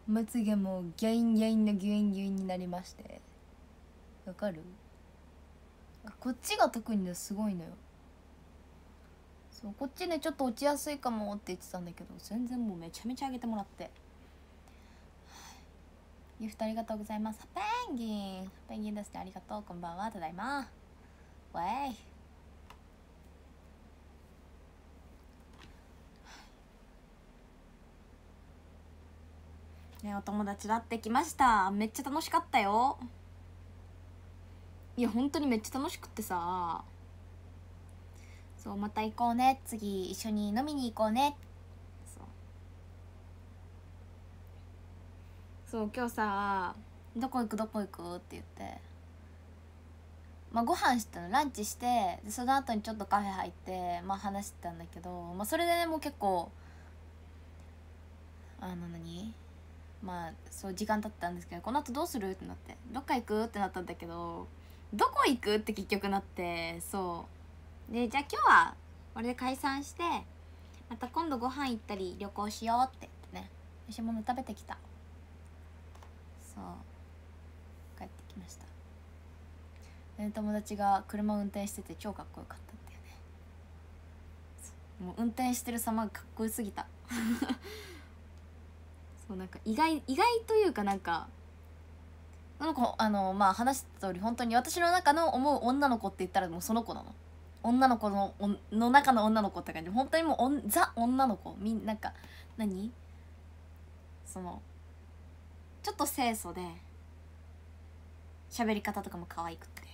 まつげもギャインギャインのギュインギュインになりまして、わかる？こっちが特にねすごいのよ。そう、こっちねちょっと落ちやすいかもって言ってたんだけど、全然もうめちゃめちゃ上げてもらって。ギフトありがとうございます。ペンギン、ペンギンですね、ありがとう、こんばんは、ただいま。わいね、お友達だってきました。めっちゃ楽しかったよ。いや本当にめっちゃ楽しくってさ、そう、また行こうね、次一緒に飲みに行こうね。そう今日さ、どこ行くどこ行くって言って、まあご飯してたの、ランチして、でその後にちょっとカフェ入って、まあ話してたんだけど、まあそれでねもう結構何、まあそう時間経ったんですけど、この後どうするってなって、どっか行くってなったんだけど、どこ行くって結局なって、そうで、じゃあ今日はこれで解散して、また今度ご飯行ったり旅行しようって言ってね、美味しいもの食べてきた。そう帰ってきました。で友達が車運転してて超かっこよかったっていうね。もう運転してる様がかっこよすぎたそうなんか意外というか、なんかまあ話した通り、本当に私の中の思う女の子って言ったらもうその子なの。女の子の中の女の子って感じ。本当にもうザ女の子。なんか何、そのちょっと清楚で喋り方とかも可愛くて、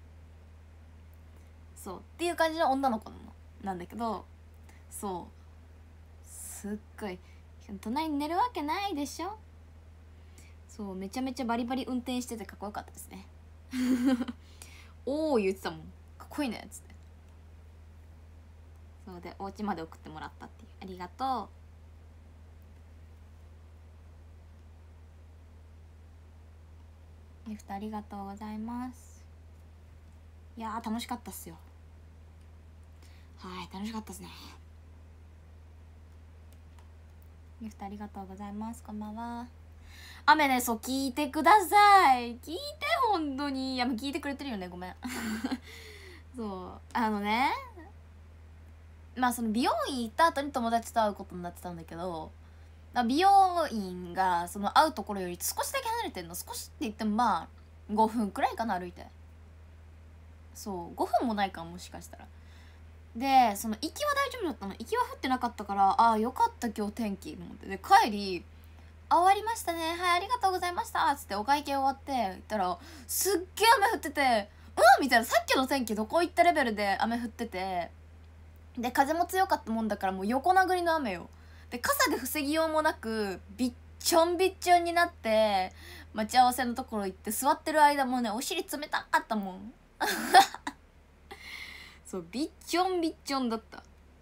そうっていう感じの女の子なんだけど、そうすっごい隣に寝るわけないでしょ。そうめちゃめちゃバリバリ運転しててかっこよかったですねおお言ってたもん、かっこいいねっつって。そうでお家まで送ってもらったっていう。ありがとう。ギフトありがとうございます。いやー楽しかったっすよ。はい楽しかったですね。ギフトありがとうございます。こんばんは。雨ね、そう聞いてください、聞いて本当に。いやもう聞いてくれてるよね、ごめんそうね、まあその美容院行った後に友達と会うことになってたんだけど、美容院がその会うところより少しだけ離れてんの。少しって言ってもまあ5分くらいかな、歩いて。そう5分もないかもしかしたら。でその行きは大丈夫だったの。行きは降ってなかったから、ああよかった今日天気と思って。で帰り、終わりましたね、はいありがとうございましたっつってお会計終わって行ったら、すっげえ雨降ってて、みたいな、さっきの天気どこ行ったレベルで雨降ってて、で風も強かったもんだからもう横殴りの雨よ。で傘で防ぎようもなくびっちょんびっちょんになって、待ち合わせのところ行って座ってる間もねお尻冷たかったもんそうびっちょんびっちょんだった。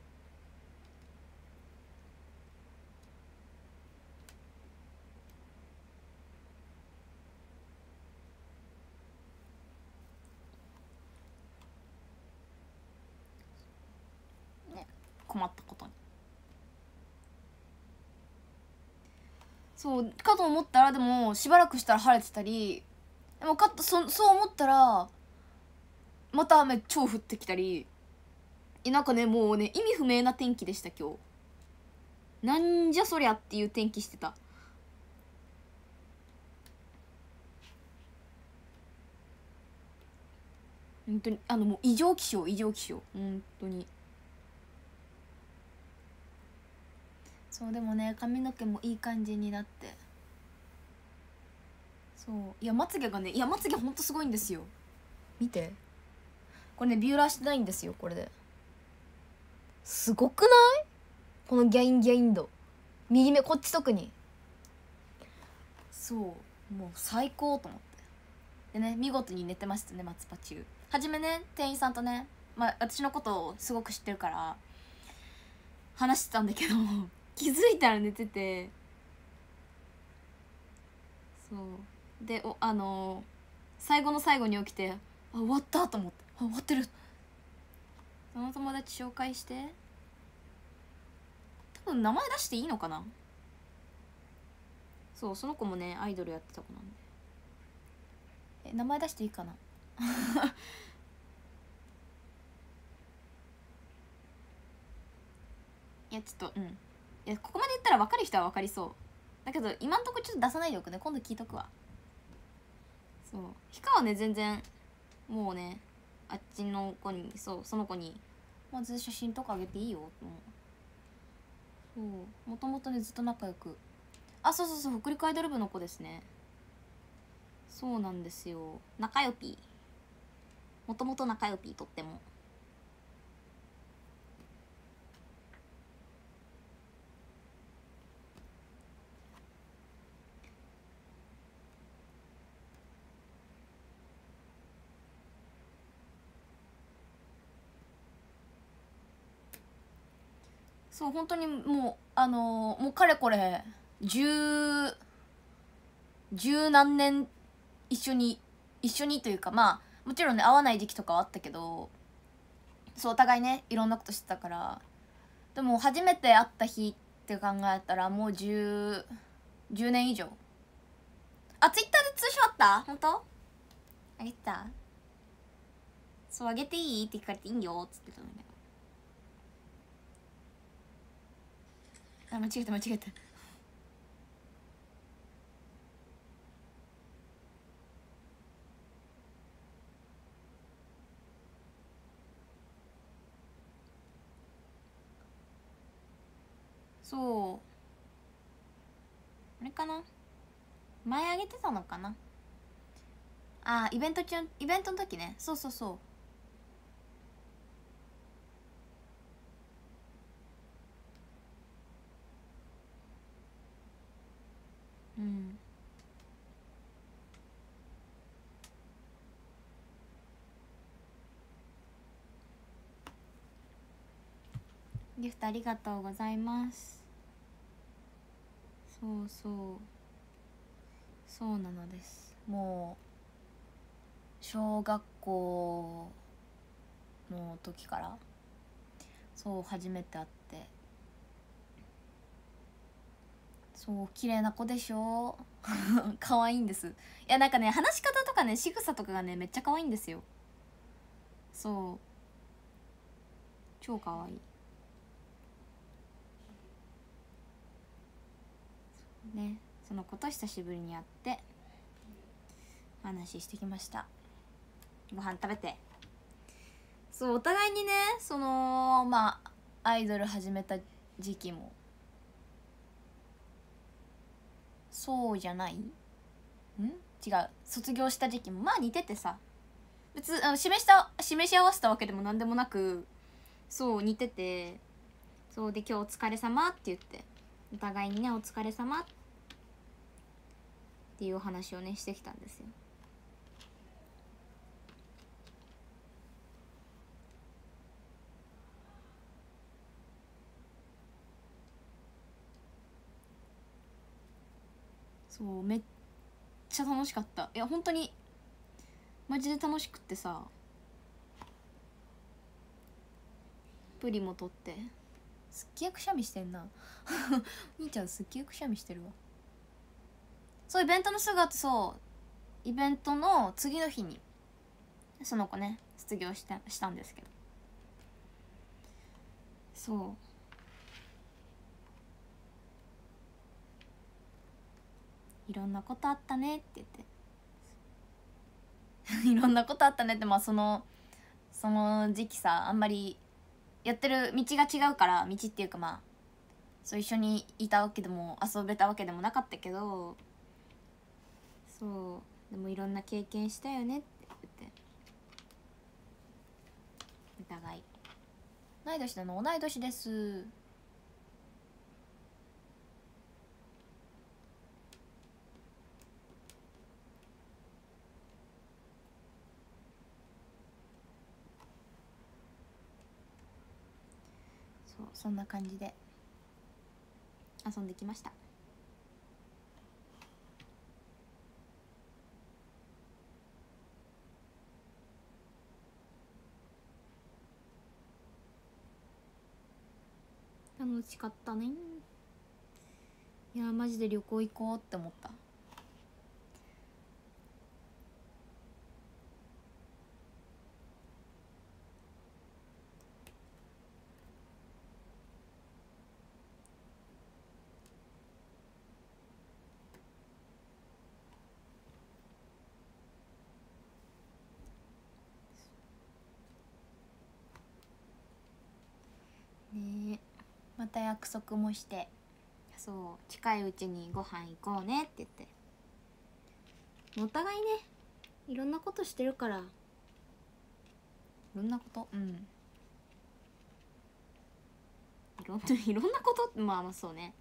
ね、困ったことに。そうかと思ったら、でもしばらくしたら晴れてたり、でもそう思ったらまた雨超降ってきたり、なんかねもうね意味不明な天気でした今日。なんじゃそりゃっていう天気してた。本当にもう異常気象本当に。そうでもね髪の毛もいい感じになって、そういやまつげがね、いやまつげほんとすごいんですよ。見てこれねビューラーしてないんですよ。これですごくない？このギャインギャイン度、右目こっち特に。そうもう最高と思って。でね見事に寝てましたね、松葉中。はじめね店員さんとね、まあ私のことをすごく知ってるから話してたんだけど気づいたら寝てて、そうで最後の最後に起きて、あ終わったと思って、あ終わってる。その友達紹介して。多分名前出していいのかな。 そうその子もねアイドルやってた子なんで。名前出していいかないやちょっといやここまで言ったら分かる人は分かりそうだけど今んとこちょっと出さないでおくね。今度聞いとくわ。そう氷川ね全然もうねあっちの子にその子にまず写真とかあげていいよと思う。そうもともとねずっと仲良くそう北陸アイドル部の子ですね。そうなんですよ。仲良ぴもともと仲良ぴとっても。そう本当にもうもうかれこれ十何年一緒にというかまあもちろんね会わない時期とかはあったけどそうお互いねいろんなことしてたから。でも初めて会った日って考えたらもう10年以上。あツイッターで通称あった。本当あげた。そうあげていいって聞かれていいよっつってたのね。間違えたそうあれかな前あげてたのかな。イベントの時ね。そうギフトありがとうございます。そうなのです。もう小学校の時からそう初めて会って。そう綺麗な子でしょ可愛いんです。いやなんかね話し方とかね仕草とかがねめっちゃ可愛いんですよ。そう超可愛いね。その子と久しぶりに会って話してきました。ご飯食べて。そうお互いにねまあアイドル始めた時期もそうじゃない違う卒業した時期もまあ似ててさ、別示し合わせたわけでもなんでもなくそう似てて。そうで今日お疲れ様って言ってお互いにねお疲れ様っていうお話をねしてきたんですよ。そうめっちゃ楽しかった。いや本当にマジで楽しくってさ。プリも撮ってすっげえくしゃみしてんな兄ちゃんすっげえくしゃみしてるわ。そうイベントのすぐ後そうイベントの次の日にその子ね卒業したんですけど。そういろんなことあったねって言っていろんなことあったねってまあその時期さあんまりやってる道が違うから道っていうかまあそう一緒にいたわけでも遊べたわけでもなかったけどそうでもいろんな経験したよねって言ってお互い同い年なの。同い年です。そんな感じで遊んできました。楽しかったね。 いやマジで旅行行こうって思った。ねえ、また約束もして、そう近いうちにご飯行こうねって言って、お互いねいろんなことしてるから、いろんなこと、いろんなことまあまあそうね、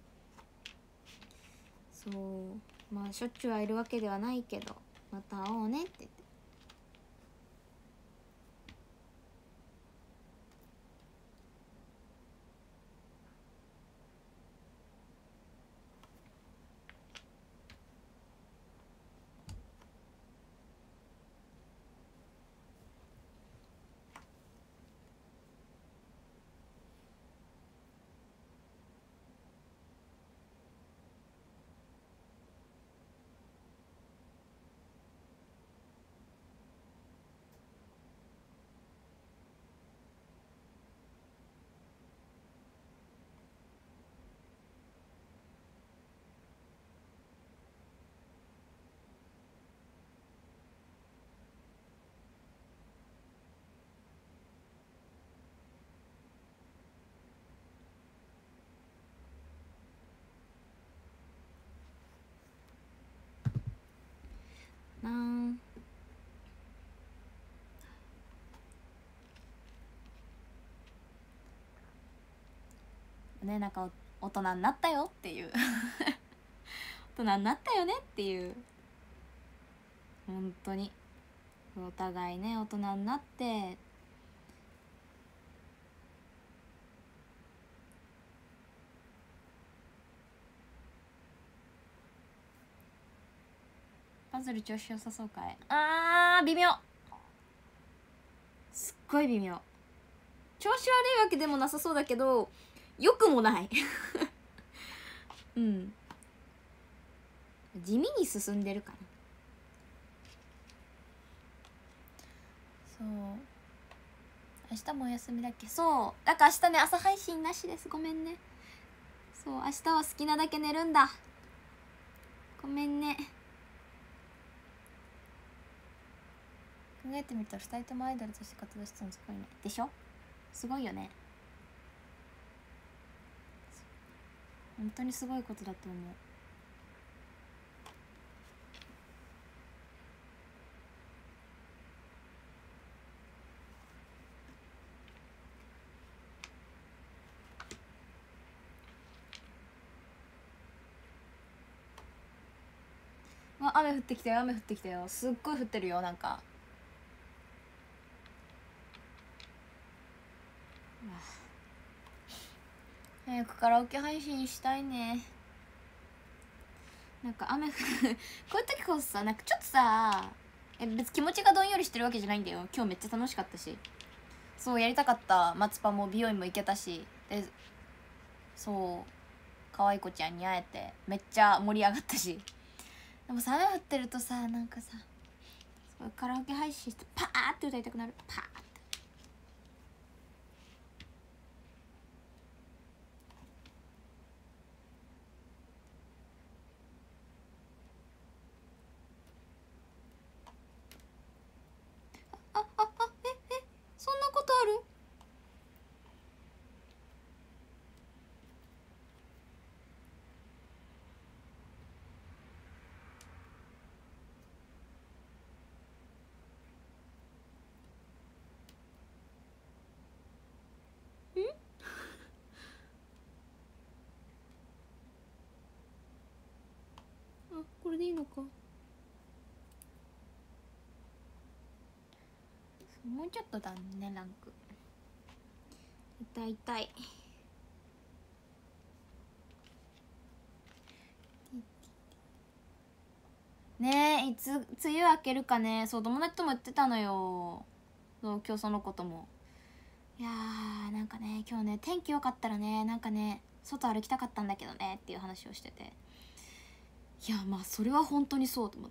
そうまあしょっちゅう会えるわけではないけど、また会おうねって言って。なあね、なんか大人になったよっていう大人になったよねっていう、本当にお互いね大人になって、パズル調子良さそうかい。微妙、すっごい微妙。調子悪いわけでもなさそうだけどよくもないうん地味に進んでるかな。そう明日もお休みだっけ。そうだから明日ね朝配信なしです、ごめんね。そう明日は好きなだけ寝るんだ、ごめんね。考えてみたら2人ともアイドルとして活動してたのすごいね。でしょ、すごいよね、本当にすごいことだと思う。雨降ってきたよ、雨降ってきたよ、すっごい降ってるよ。なんか早くカラオケ配信したいね。なんか雨こういう時こそさ、なんかちょっとさ、別に気持ちがどんよりしてるわけじゃないんだよ。今日めっちゃ楽しかったし、そうやりたかった松パも美容院も行けたし、でそう可愛い子ちゃんに会えてめっちゃ盛り上がったし。でもさ雨降ってるとさ、なんかさすごいカラオケ配信してパーって歌いたくなる。パーって。そんなことある？これでいいのか。もうちょっとだね、ランク。痛い痛い。ねえ、いつ梅雨明けるかね。そう友達とも言ってたのよ。そう今日そのことも。いやーなんかね今日ね天気良かったらね、なんかね外歩きたかったんだけどねっていう話をしてて、いやまあそれは本当にそうと思って、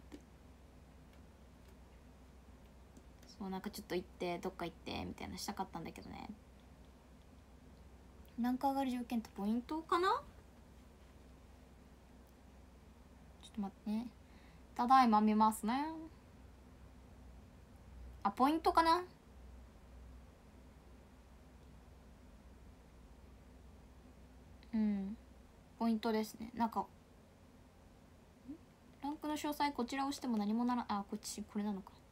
そうなんかちょっと行ってどっか行ってみたいなしたかったんだけどね。ランク上がる条件ってポイントかな。ちょっと待ってね、ただいま見ますね。あ、ポイントかな。うん、ポイントですね。なんかランクの詳細こちらを押しても何もなら、あ、これなのか。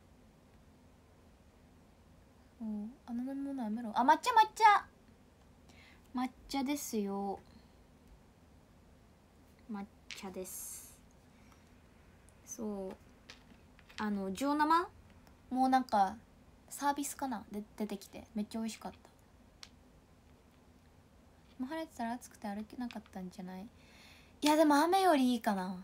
うん、あの飲み物やめろ。あ、抹茶ですよ。抹茶です。そう、上生もうなんかサービスかなで出てきてめっちゃ美味しかった。もう晴れてたら暑くて歩けなかったんじゃない。いやでも雨よりいいかな。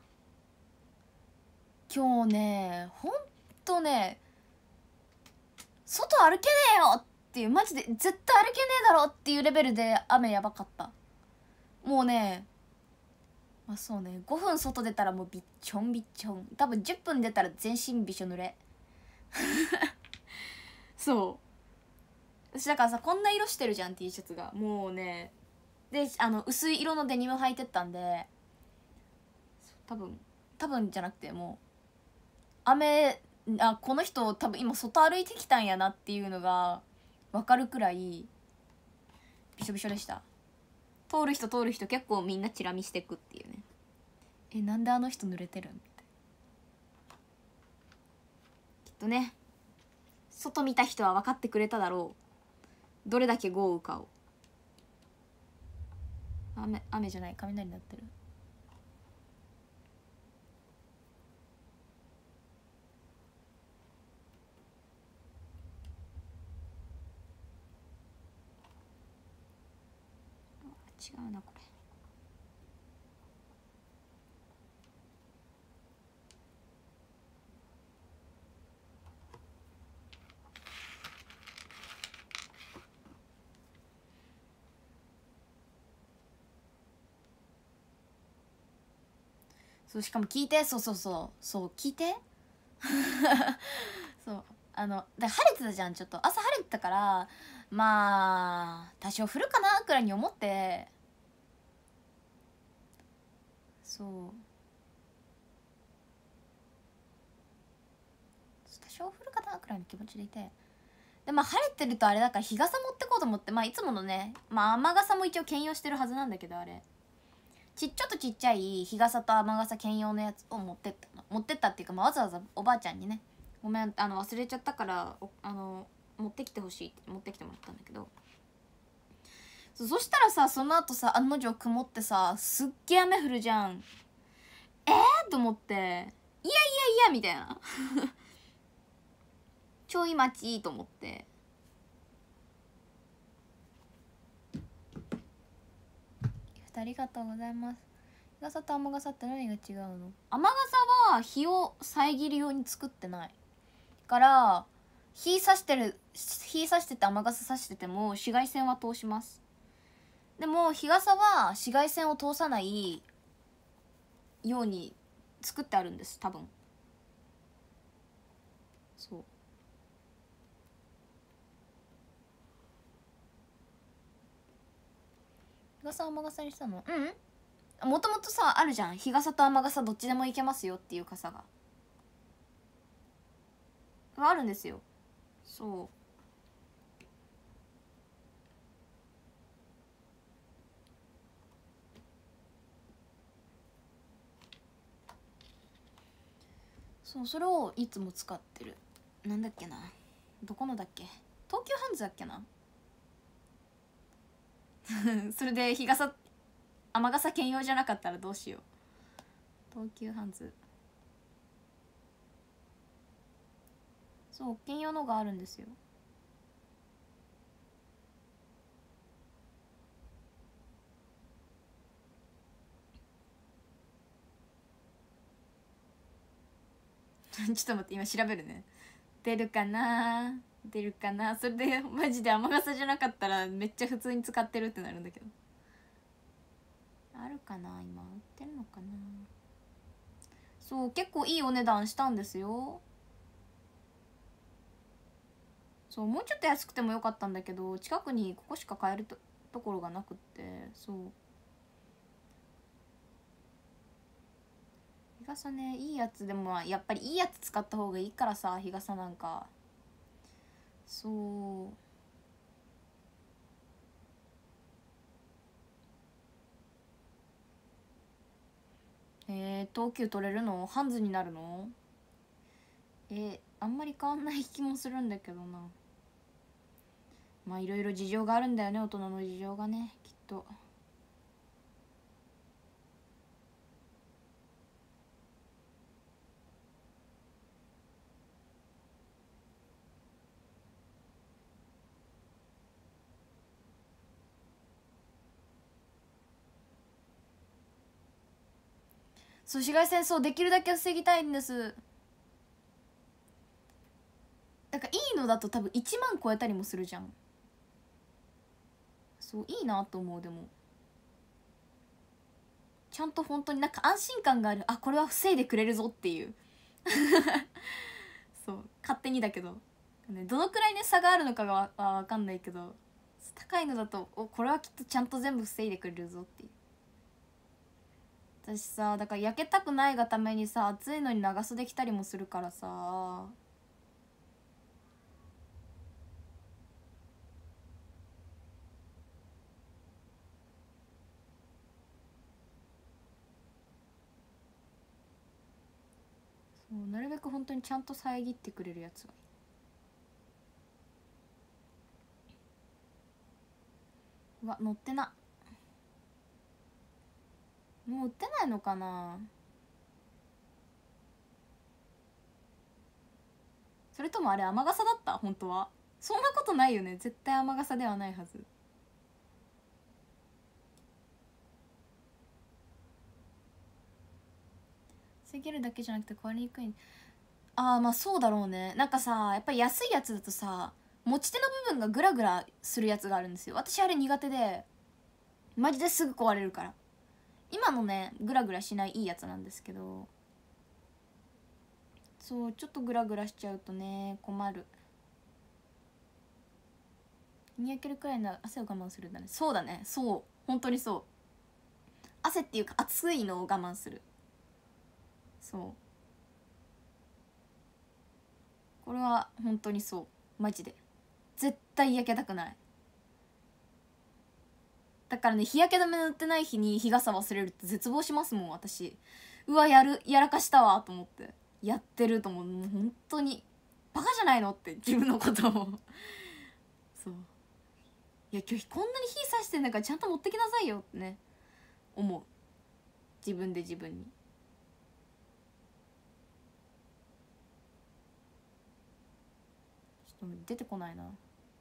今日ね、ほんとね、外歩けねえよっていう、マジで絶対歩けねえだろっていうレベルで雨やばかった。もうね、まあそうね、5分外出たらもうびっちょんびっちょん、多分10分出たら全身びしょ濡れそう私だからさ、こんな色してるじゃん T シャツが。もうね、で薄い色のデニム履いてったんで、多分じゃなくて、もうこの人多分今外歩いてきたんやなっていうのが分かるくらいびしょびしょでした。通る人結構みんなチラ見してくっていうね。なんであの人濡れてるんって。きっとね、外見た人は分かってくれただろう、どれだけ豪雨かを。雨じゃない、雷になってる。違うなこれ。そう、しかも聞いて、そう聞いてそう、で晴れてたじゃん。ちょっと朝晴れてたから、まあ多少降るかなくらいに思って、そう多少降るかなくらいの気持ちでいて、でまあ晴れてるとあれだから日傘持ってこうと思って、まあいつものね、まあ雨傘も一応兼用してるはずなんだけど、あれちょっとちっちゃい日傘と雨傘兼用のやつを持ってったっていうか、まあ、わざわざおばあちゃんにね、ごめん忘れちゃったから持ってきてほしいって持ってきてもらったんだけど、そしたらさ、その後さ案の定曇ってさ、すっげえ雨降るじゃん。と思って、いやみたいなちょい待ちと思って、ありがとうございます。日傘と雨傘って何が違うの。雨傘は日を遮るように作ってないから日差してて雨傘差してても紫外線は通します。でも日傘は紫外線を通さないように作ってあるんです、多分。そう、日傘雨傘にしたの。もともとさあるじゃん、日傘と雨傘どっちでもいけますよっていう傘があるんですよ。そうそれをいつも使ってる。なんだっけな、どこのだっけ、東急ハンズだっけなそれで日傘雨傘兼用じゃなかったらどうしよう。東急ハンズ、そう兼用のがあるんですよ。ちょっと待って、今調べるね。出るかな。それでマジで雨傘じゃなかったらめっちゃ普通に使ってるってなるんだけど。 あるかな、今売ってるのかな。そう、結構いいお値段したんですよ。そう、もうちょっと安くてもよかったんだけど、近くにここしか買えるところがなくって。そう、日傘ね、いいやつでもやっぱりいいやつ使った方がいいからさ、日傘なんか。そう、東急取れるの？ハンズになるの？あんまり変わんない気もするんだけどな。まあいろいろ事情があるんだよね、大人の事情がね、きっと。そう、紫外線、そう、できるだけ防ぎたいんです。だからいいのだと多分1万超えたりもするじゃん。そう、いいなと思う。でもちゃんと本当になんか安心感がある。あ、これは防いでくれるぞっていうそう、勝手にだけど、ね、どのくらいね差があるのかが分かんないけど、高いのだとこれはきっとちゃんと全部防いでくれるぞっていう。私さ、だから焼けたくないがためにさ、暑いのに長袖着たりもするからさ。そう、なるべく本当にちゃんと遮ってくれるやつがいい。うわ、乗ってな。もう売ってないのかな。それともあれ雨傘だった？本当はそんなことないよね、絶対雨傘ではないはず。防げるだけじゃなくて壊れにくい。ああ、まあそうだろうね。なんかさ、やっぱり安いやつだとさ、持ち手の部分がグラグラするやつがあるんですよ。私あれ苦手で、マジですぐ壊れるから。今のね、グラグラしないいいやつなんですけど、そう、ちょっとグラグラしちゃうとね、困る。にやけるくらいの汗を我慢するんだね。そうだね、そう、本当にそう。汗っていうか暑いのを我慢する。そう、これは本当にそう、マジで絶対焼けたくない。だからね、日焼け止め塗ってない日に日傘忘れるって絶望しますもん、私。うわ、やらかしたわと思って、やってると思う。もう本当にバカじゃないのって自分のことをそう、いや今日こんなに火さしてんだからちゃんと持ってきなさいよってね、思う。自分で自分に。ちょっと出てこないな。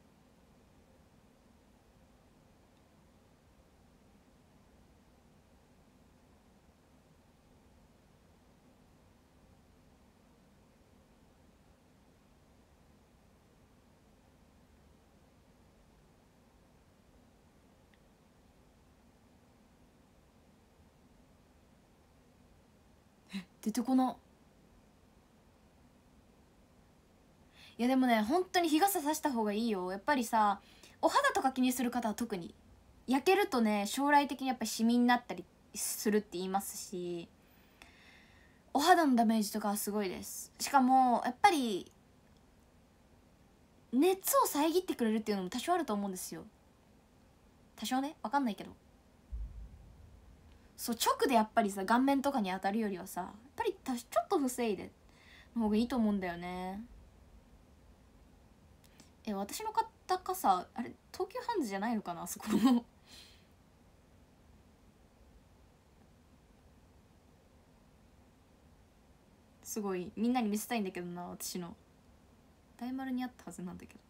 出てこな。いやでもね、本当に日傘さした方がいいよ。やっぱりさ、お肌とか気にする方は特に、焼けるとね、将来的にやっぱりシミになったりするって言いますし、お肌のダメージとかはすごいです。しかもやっぱり熱を遮ってくれるっていうのも多少あると思うんですよ。多少ね、わかんないけど。そう、直でやっぱりさ、顔面とかに当たるよりはさ、やっぱりちょっと防いでの方がいいと思うんだよね。私の買った傘、あれ東急ハンズじゃないのかな、あそこすごいみんなに見せたいんだけどな、私の大丸にあったはずなんだけど。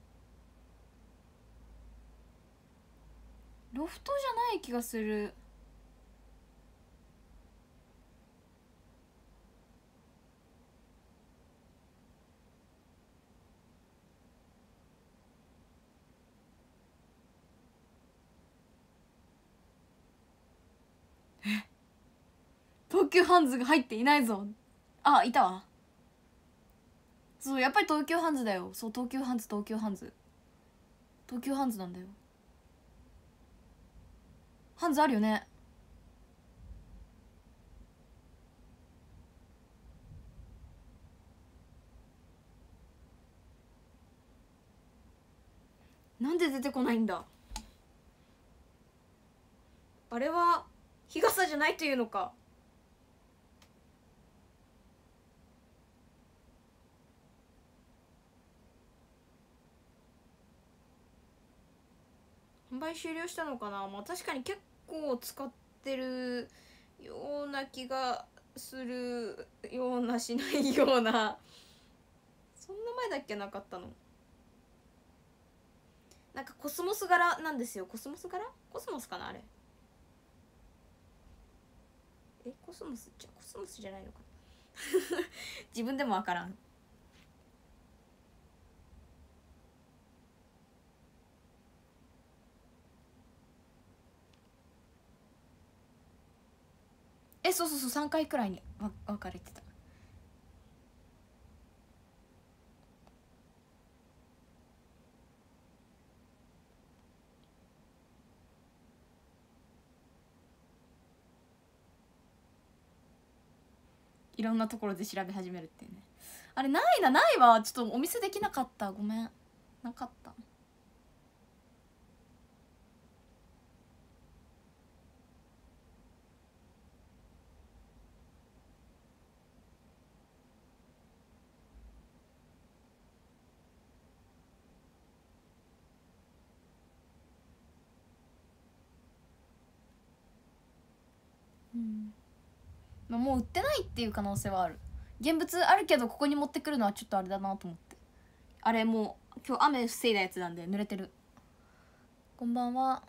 ロフトじゃない気がする。 東急ハンズが入っていないぞ。あ、いたわ。そう、やっぱり東急ハンズだよ。そう、東急ハンズ、東急ハンズ、東急ハンズなんだよ。ハンズあるよね。なんで出てこないんだ。あれは日傘じゃないというのか。販売終了したのかな。まあ確かに結構使ってるような気がするようなしないような。そんな前だっけなかったの。なんかコスモス柄なんですよ。コスモス柄、コスモスかなあれ。コスモスじゃないのかな自分でも分からん。そうそうそう、3回くらいに分かれてた。いろんなところで調べ始めるっていうね。あれないわ。ちょっとお見せできなかった、ごめん。なかった。まあ、もう売ってないっていう可能性はある。現物あるけどここに持ってくるのはちょっとあれだなと思って。あれもう今日雨防いだやつなんで濡れてる。こんばんは。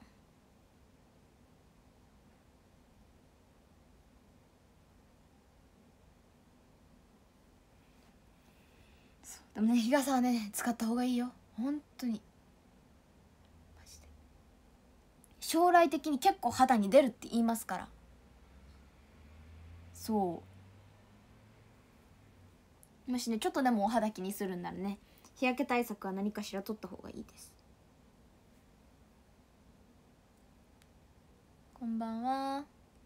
でもね、日傘はね使った方がいいよ本当に。マジで将来的に結構肌に出るって言いますから。そうもしねちょっとでもお肌気にするんならね、日焼け対策は何かしら取った方がいいです。こんばんは。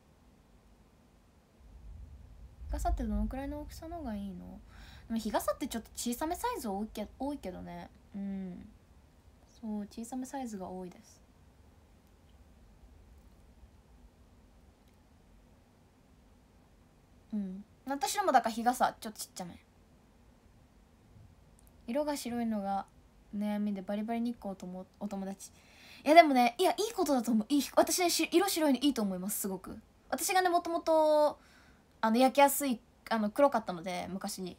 日傘ってどのくらいの大きさの方がいいの？でも日傘ってちょっと小さめサイズ多いけどね。そう小さめサイズが多いです。私のもだから日傘ちょっとちっちゃめ。色が白いのが悩みでバリバリ日光ともお友達。いやでもね、いいことだと思う。私ね色白いのいいと思います。すごく私がねもともと焼きやすい黒かったので昔に。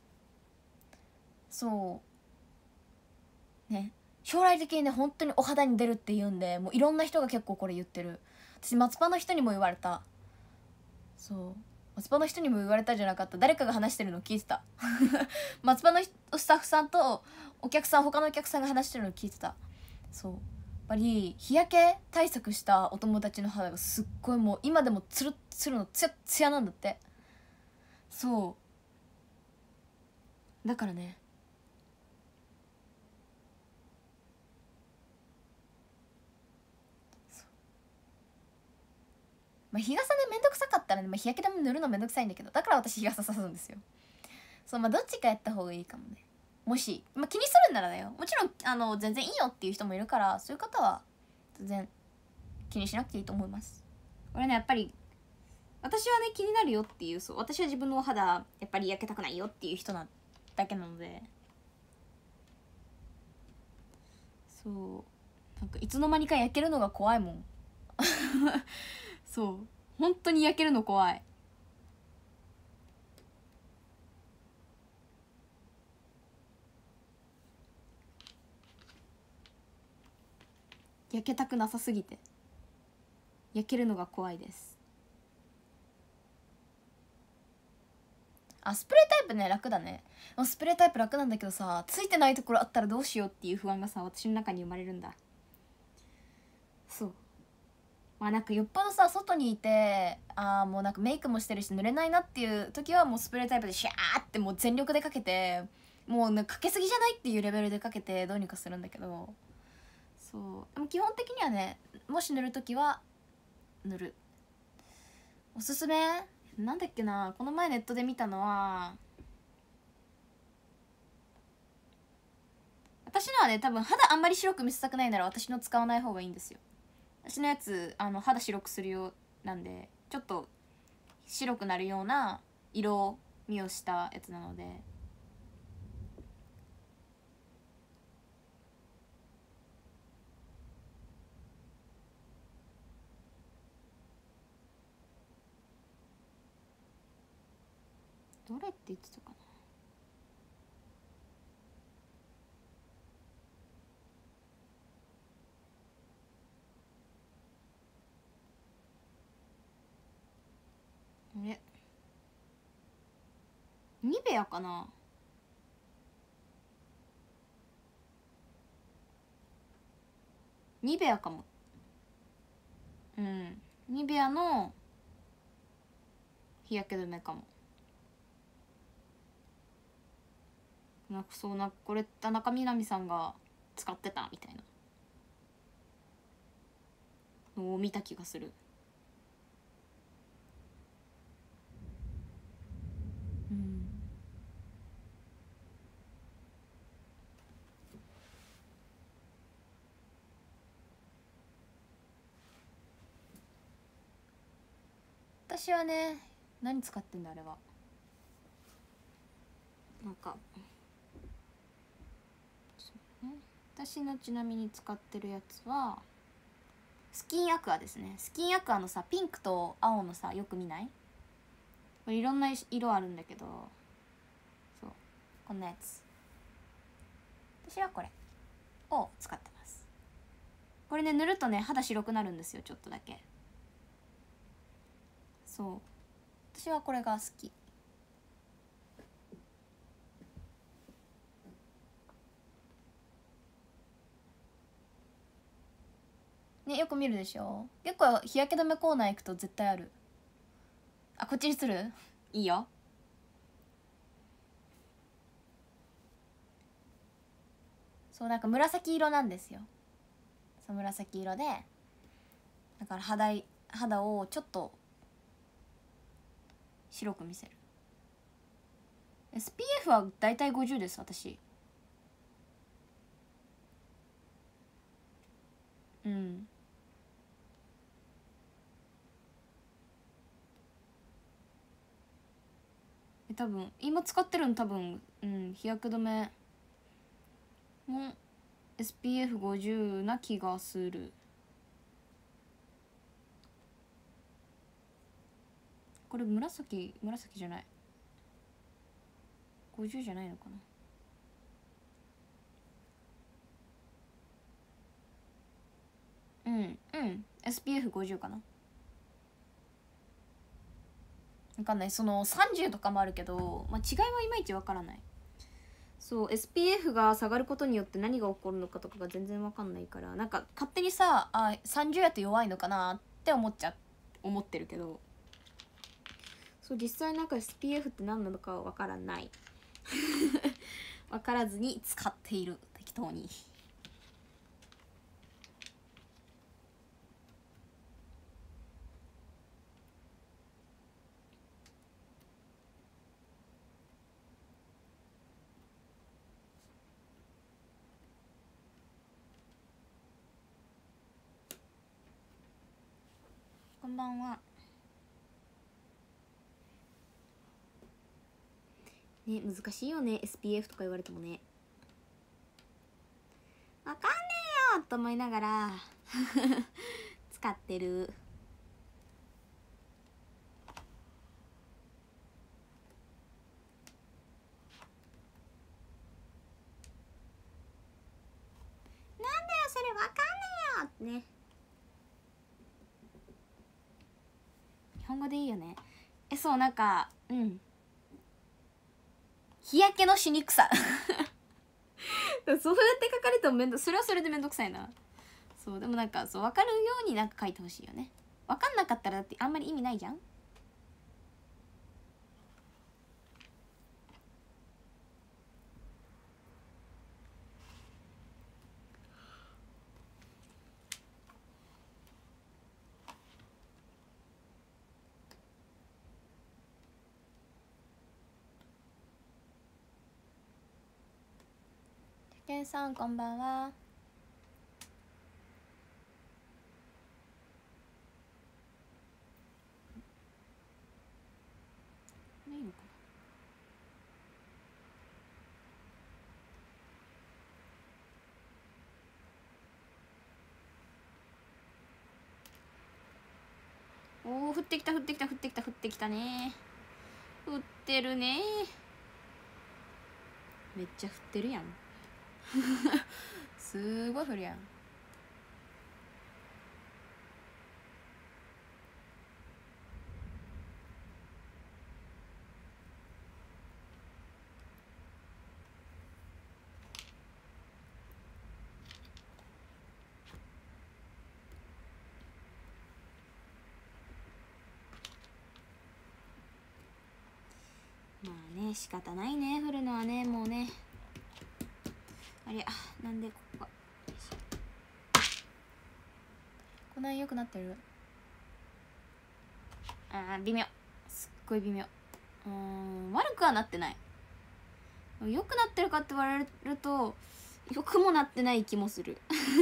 そうね、将来的にね本当にお肌に出るって言うんで、もういろんな人が結構これ言ってる。私松葉の人にも言われた。そう松葉の人にも言われたじゃなかった、誰かが話してるのを聞いてた松葉のスタッフさんと他のお客さんが話してるのを聞いてた。そうやっぱり日焼け対策したお友達の肌がすっごいもう今でもツルツルのツヤツヤなんだって。そうだからね、まあ、日傘ねめんどくさかったらね、まあ、日焼け止め塗るのめんどくさいんだけど、だから私日傘さすんですよ。そうまあどっちかやった方がいいかもね。もし、まあ、気にするんならだよ。もちろん全然いいよっていう人もいるから、そういう方は全然気にしなくていいと思います。俺ねやっぱり私はね気になるよっていう、そう私は自分のお肌やっぱり焼けたくないよっていう人なだけなので、そうなんかいつの間にか焼けるのが怖いもんそう本当に焼けるの怖い。焼けたくなさすぎて焼けるのが怖いです。スプレータイプね楽だね。スプレータイプ楽なんだけどさ、ついてないところあったらどうしようっていう不安がさ私の中に生まれるんだ。そうまあなんかよっぽどさ外にいてもうなんかメイクもしてるし濡れないなっていう時はもうスプレータイプでシャーってもう全力でかけて、もうなんかかけすぎじゃないっていうレベルでかけてどうにかするんだけど、そうでも基本的にはね、もし塗る時は塗る。おすすめなんだっけな、この前ネットで見たのは、私のはね多分肌あんまり白く見せたくないなら私の使わない方がいいんですよ。私のやつ肌白くするようなんで、ちょっと白くなるような色味をしたやつなので。どれって言ってたかな。ニベアかな。ニベアかも。ニベアの日焼け止めかも。なんかそうな、これ田中みな実さんが使ってたみたいなのを見た気がする。私はね、何使ってんだあれは。なんかそうね、私のちなみに使ってるやつはスキンアクアですね。スキンアクアのさ、ピンクと青のさ、よく見ない？これいろんな色あるんだけど、そう、こんなやつ。私はこれを使ってます。これね、塗るとね肌白くなるんですよ、ちょっとだけ。そう、私はこれが好き。ね、よく見るでしょ。結構日焼け止めコーナー行くと絶対ある。あ、こっちにする？いいよ。そう、なんか紫色なんですよ。そう、紫色で、だから肌をちょっと白く見せる。 SPF はだいたい50です、私。多分今使ってるの多分、日焼け止めも SPF50 な気がする。これ紫じゃない、50じゃないのかな。SPF50 かな。分かんない、その30とかもあるけど、まあ、違いはいまいち分からない。そう、 SPF が下がることによって何が起こるのかとかが全然分かんないから、なんか勝手にさ30やと弱いのかなって思ってるけど、そう実際なんか SPF って何なのかは分からない分からずに使っている、適当に。こんばんは。ね、難しいよね SPF とか言われてもね。わかんねえよと思いながら使ってる。なんだよそれわかんねえよってね。日本語でいいよね。そう、なんか日焼けのしにくさそうやって書かれてもそれはそれでめんどくさいな。 そうでもなんかそう分かるようになんか書いてほしいよね。分かんなかったらだってあんまり意味ないじゃん。けんさんこんばんは。いいのかな。おお降ってきた降ってきた降ってきた降ってきたね。降ってるね。めっちゃ降ってるやんすごい降るやん。まあね仕方ないね降るのはね。もうねありゃなんでここがこない良くなってる。あー微妙、すっごい微妙。悪くはなってない。良くなってるかって言われると良くもなってない気もする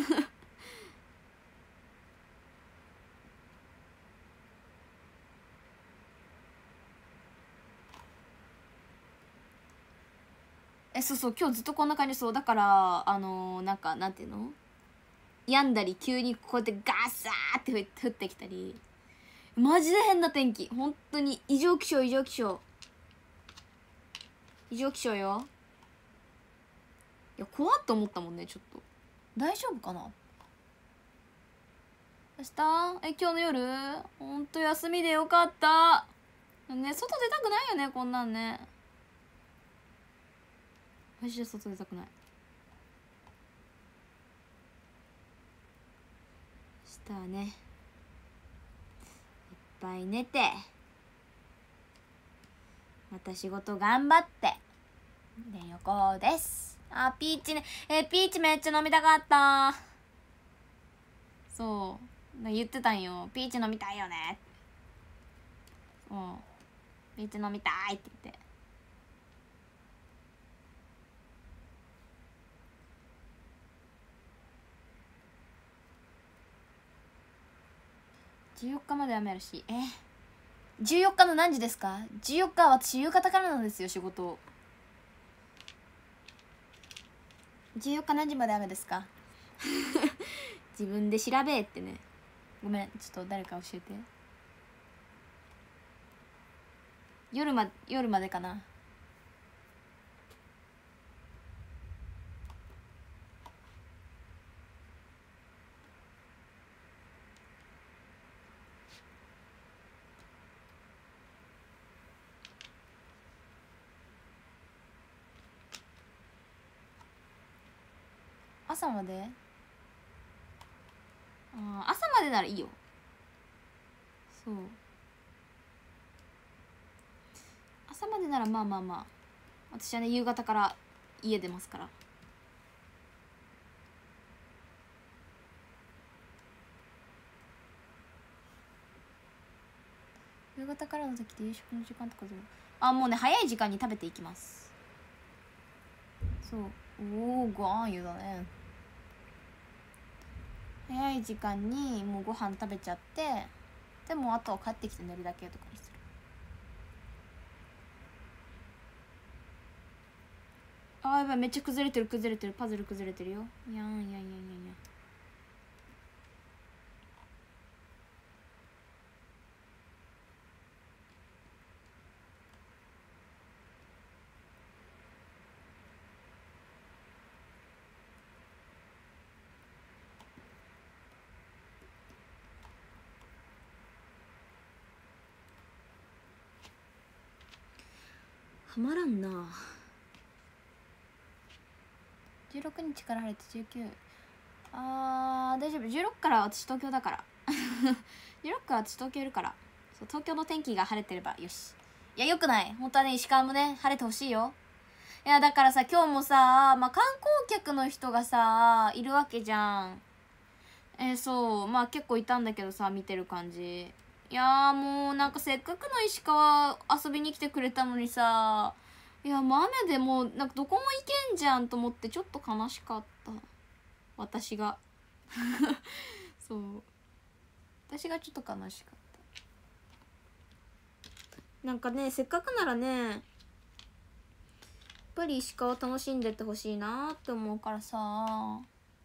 そうそう今日ずっとこんな感じ。そうだからなんかなんていうの、病んだり急にこうやってガサーって降ってきたり、マジで変な天気。本当に異常気象異常気象異常気象よ。いや怖っと思ったもんね。ちょっと大丈夫かな明日。今日の夜ほんと休みでよかったね。外出たくないよねこんなんね。マジで外出たくない。明日はねいっぱい寝てまた仕事頑張ってで旅行です。あピーチね。ピーチめっちゃ飲みたかった。そう言ってたんよ。ピーチ飲みたいよね。そうピーチ飲みたいって言って。14日まで雨あるし。14日の何時ですか。14日は私夕方からなんですよ仕事。14日何時まで雨ですか自分で調べってね。ごめんちょっと誰か教えて。夜までかな。朝まで。朝までならいいよ。そう朝までならまあまあまあ。私はね夕方から家出ますから。夕方からの時って夕食の時間とかどう。もうね早い時間に食べていきます。そうおおご飯湯だね。早い時間にもうご飯食べちゃって、でもあとは帰ってきて寝るだけとかにする。やばいめっちゃ崩れてるパズル崩れてるよ。やんやんやんやんやん。はまらんな。16日から晴れて19。 大丈夫。16から私東京だから16から私東京いるから。そう、東京の天気が晴れてればよし。いや、よくない。本当はね、石川もね、晴れてほしいよ。いや、だからさ、今日もさ、まあ、観光客の人がさ、いるわけじゃん。そう、まあ結構いたんだけどさ、見てる感じ。いやーもうなんかせっかくの石川遊びに来てくれたのにさ、いやもう雨でもうなんかどこも行けんじゃんと思ってちょっと悲しかった。私が。そう。私がちょっと悲しかった。なんかね、せっかくならね、やっぱり石川楽しんでってほしいなって思うからさ。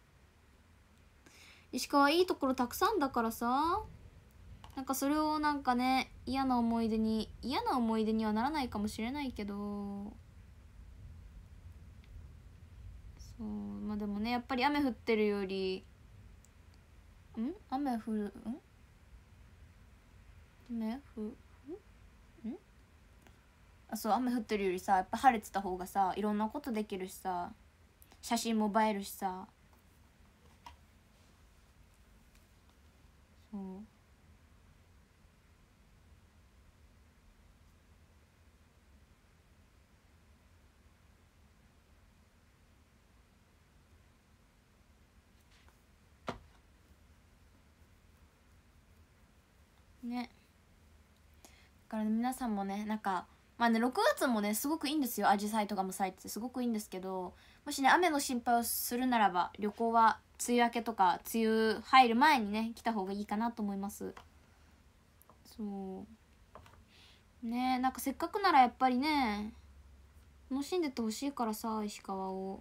石川いいところたくさんだからさ、なんかそれをなんかね、嫌な思い出にはならないかもしれないけど、そう、まあでもね、やっぱり雨降ってるより、雨降る、そう、雨降ってるよりさ、やっぱ晴れてた方がさ、いろんなことできるしさ、写真も映えるしさ、そうね。だからね、皆さんもね、なんかまあね、6月もねすごくいいんですよ。アジサイとかも咲いててすごくいいんですけど、もしね雨の心配をするならば、旅行は梅雨明けとか梅雨入る前にね来た方がいいかなと思います。そうね、なんかせっかくならやっぱりね楽しんでってほしいからさ、石川を。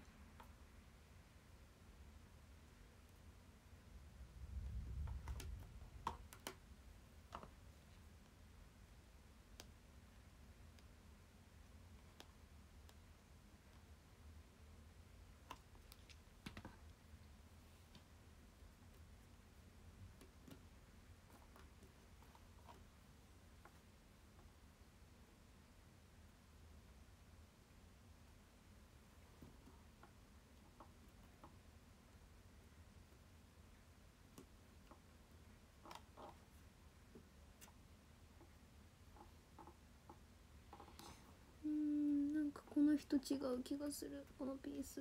なんかこの人違う気がする、このピース。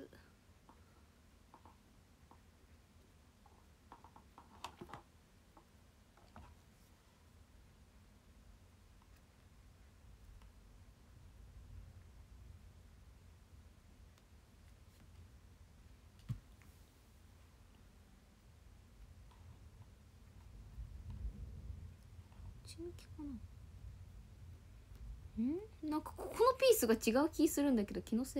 血抜きかな。なんかここのピースが違う気するんだけど、気のせい？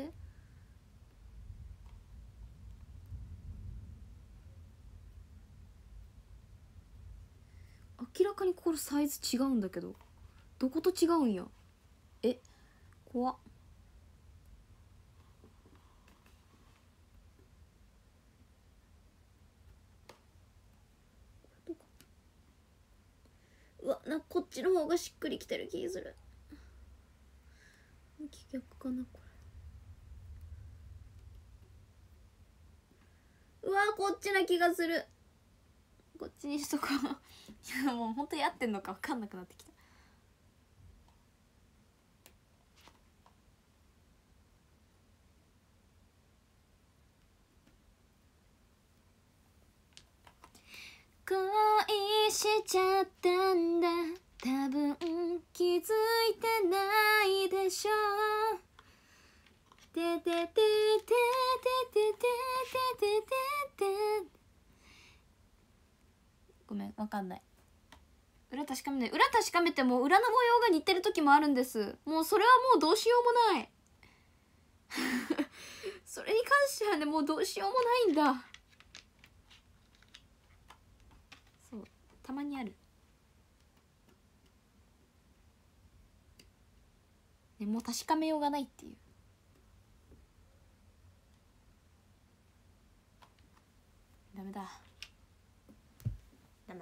明らかにこれサイズ違うんだけど、どこと違うんや。怖っ。うわ、なんかこっちの方がしっくりきてる気する。向き逆かなこれ。うわ、こっちな気がする。こっちにしとこう。いやもう本当に合ってんのか分かんなくなってきた。恋しちゃったんだ、多分気づいてないでしょ。ててててててててててて。ごめん、わかんない。裏確かめない。裏確かめても裏の模様が似てる時もあるんです。もうそれはもうどうしようもない。それに関してはね、もうどうしようもないんだ。そう、たまにある。ね、もう確かめようがないっていう。ダメだ、ダメだ。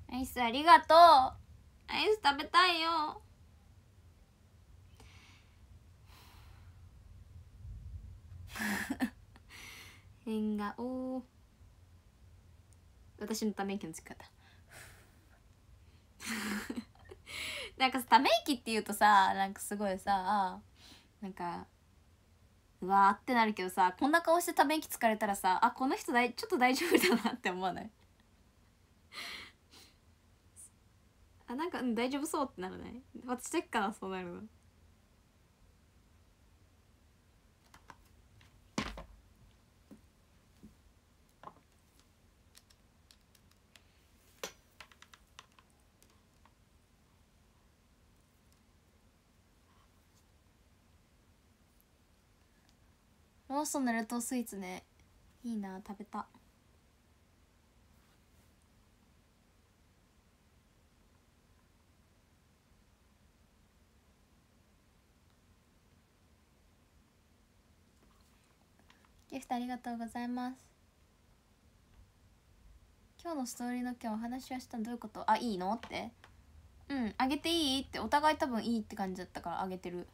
アイスありがとう。アイス食べたいよ。変顔。私のため息のつき方なんかさ、ため息って言うとさ、なんかすごいさ、なんかうわーってなるけどさ、こんな顔してため息つかれたらさ、あ、この人ちょっと大丈夫だなって思わない？あ、なんか、大丈夫そうってならない？私だけかな、そうなるの。ローソンの冷凍スイーツね、いいな、食べた。ギフトありがとうございます。今日のストーリーの今日お話はした。どういうこと？あ、いいのって、うん、あげていいって、お互い多分いいって感じだったからあげてる。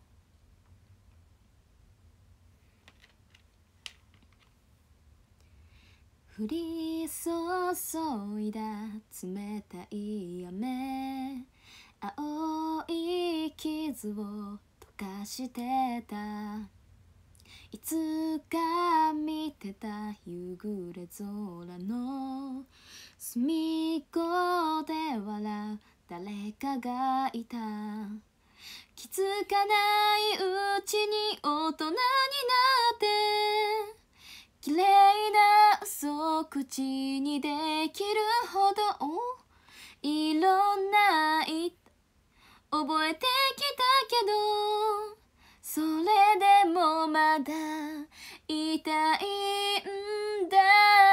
降り注いだ冷たい雨、青い傷を溶かしてた。いつか見てた夕暮れ空の隅っこで笑う誰かがいた。気づかないうちに大人になって綺麗な嘘を口にできるほどいろんな覚えてきたけど、それでもまだ痛いんだ。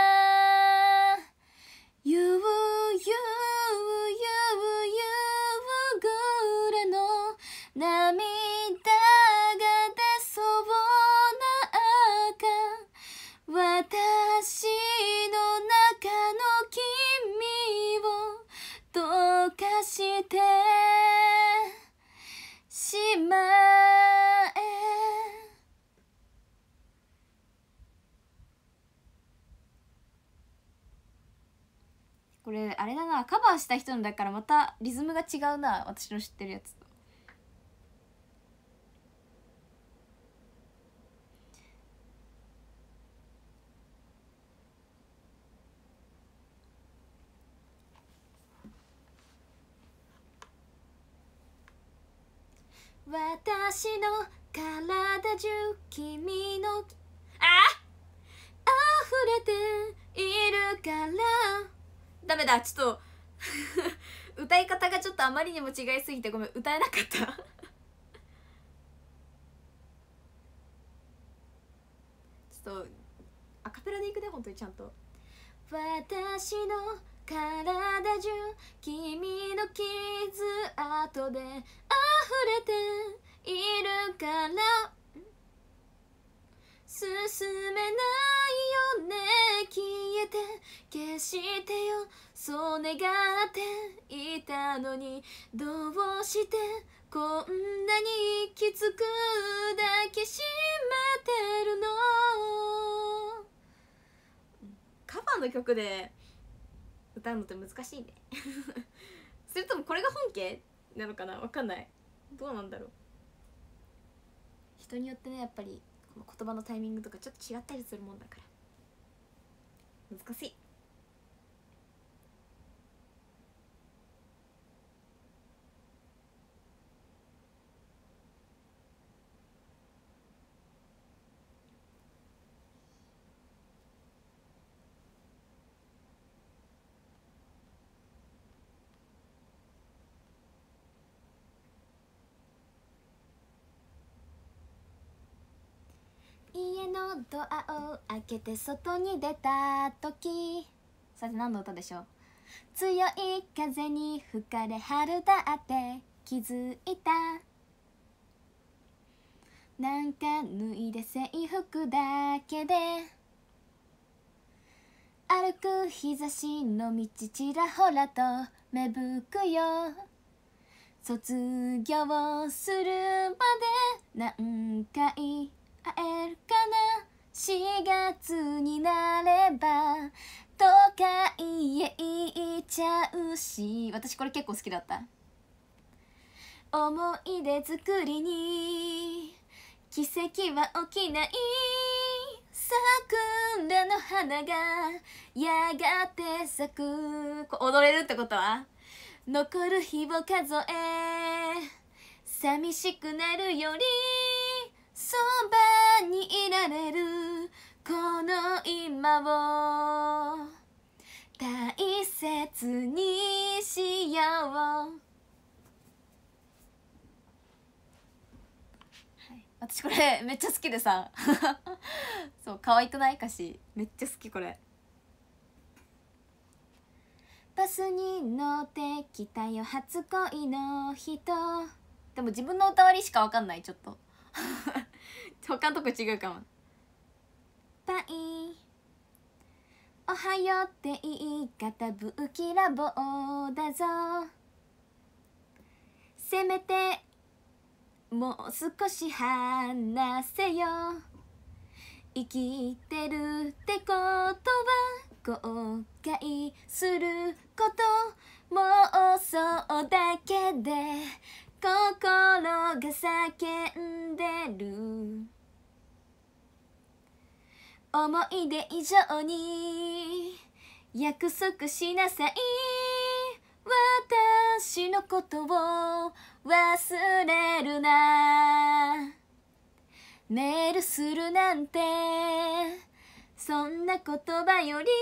ゆうゆうゆう夕暮れの涙が出そうな赤、私の中の君を溶かしてしまえ。これあれだな、カバーした人のだからまたリズムが違うな、私の知ってるやつと。私の体中君の溢れているから。ダメだ、ちょっと歌い方がちょっとあまりにも違いすぎてごめん、歌えなかったちょっとアカペラでいくね、本当にちゃんと。私の体中君の傷跡で溢れているから進めないよね、消えて消してよ、そう願っていたのに、どうしてこんなにきつく抱きしめてるの。カバーの曲で歌うのって難しいねそれともこれが本家なのかな、わかんない。どうなんだろう、人によってね、やっぱりこの言葉のタイミングとかちょっと違ったりするもんだから難しい。家のドアを開けて外に出た時、さて何の歌でしょう。強い風に吹かれ春だって気づいた。なんか脱いで制服だけで歩く日差しの道ちらほらと芽吹くよ。卒業するまで何回会えるかな。4月になれば都会へ行っちゃうし。私これ結構好きだった。思い出作りに奇跡は起きない。桜の花がやがて咲く。踊れるってことは残る日を数え寂しくなるよりそばにいられるこの今を大切にしよう。私これめっちゃ好きでさそう可愛くない？歌詞めっちゃ好き。これバスに乗ってきたよ初恋の人。でも自分の歌割りしか分かんない。ちょっと他のとこ違うかも。パイおはようって言い方ぶっきらぼうだぞ。せめてもう少し話せよ。生きてるってことは後悔することもそうだけで心が叫んでる。思い出以上に約束しなさい。私のことを忘れるな。メールするなんてそんな言葉より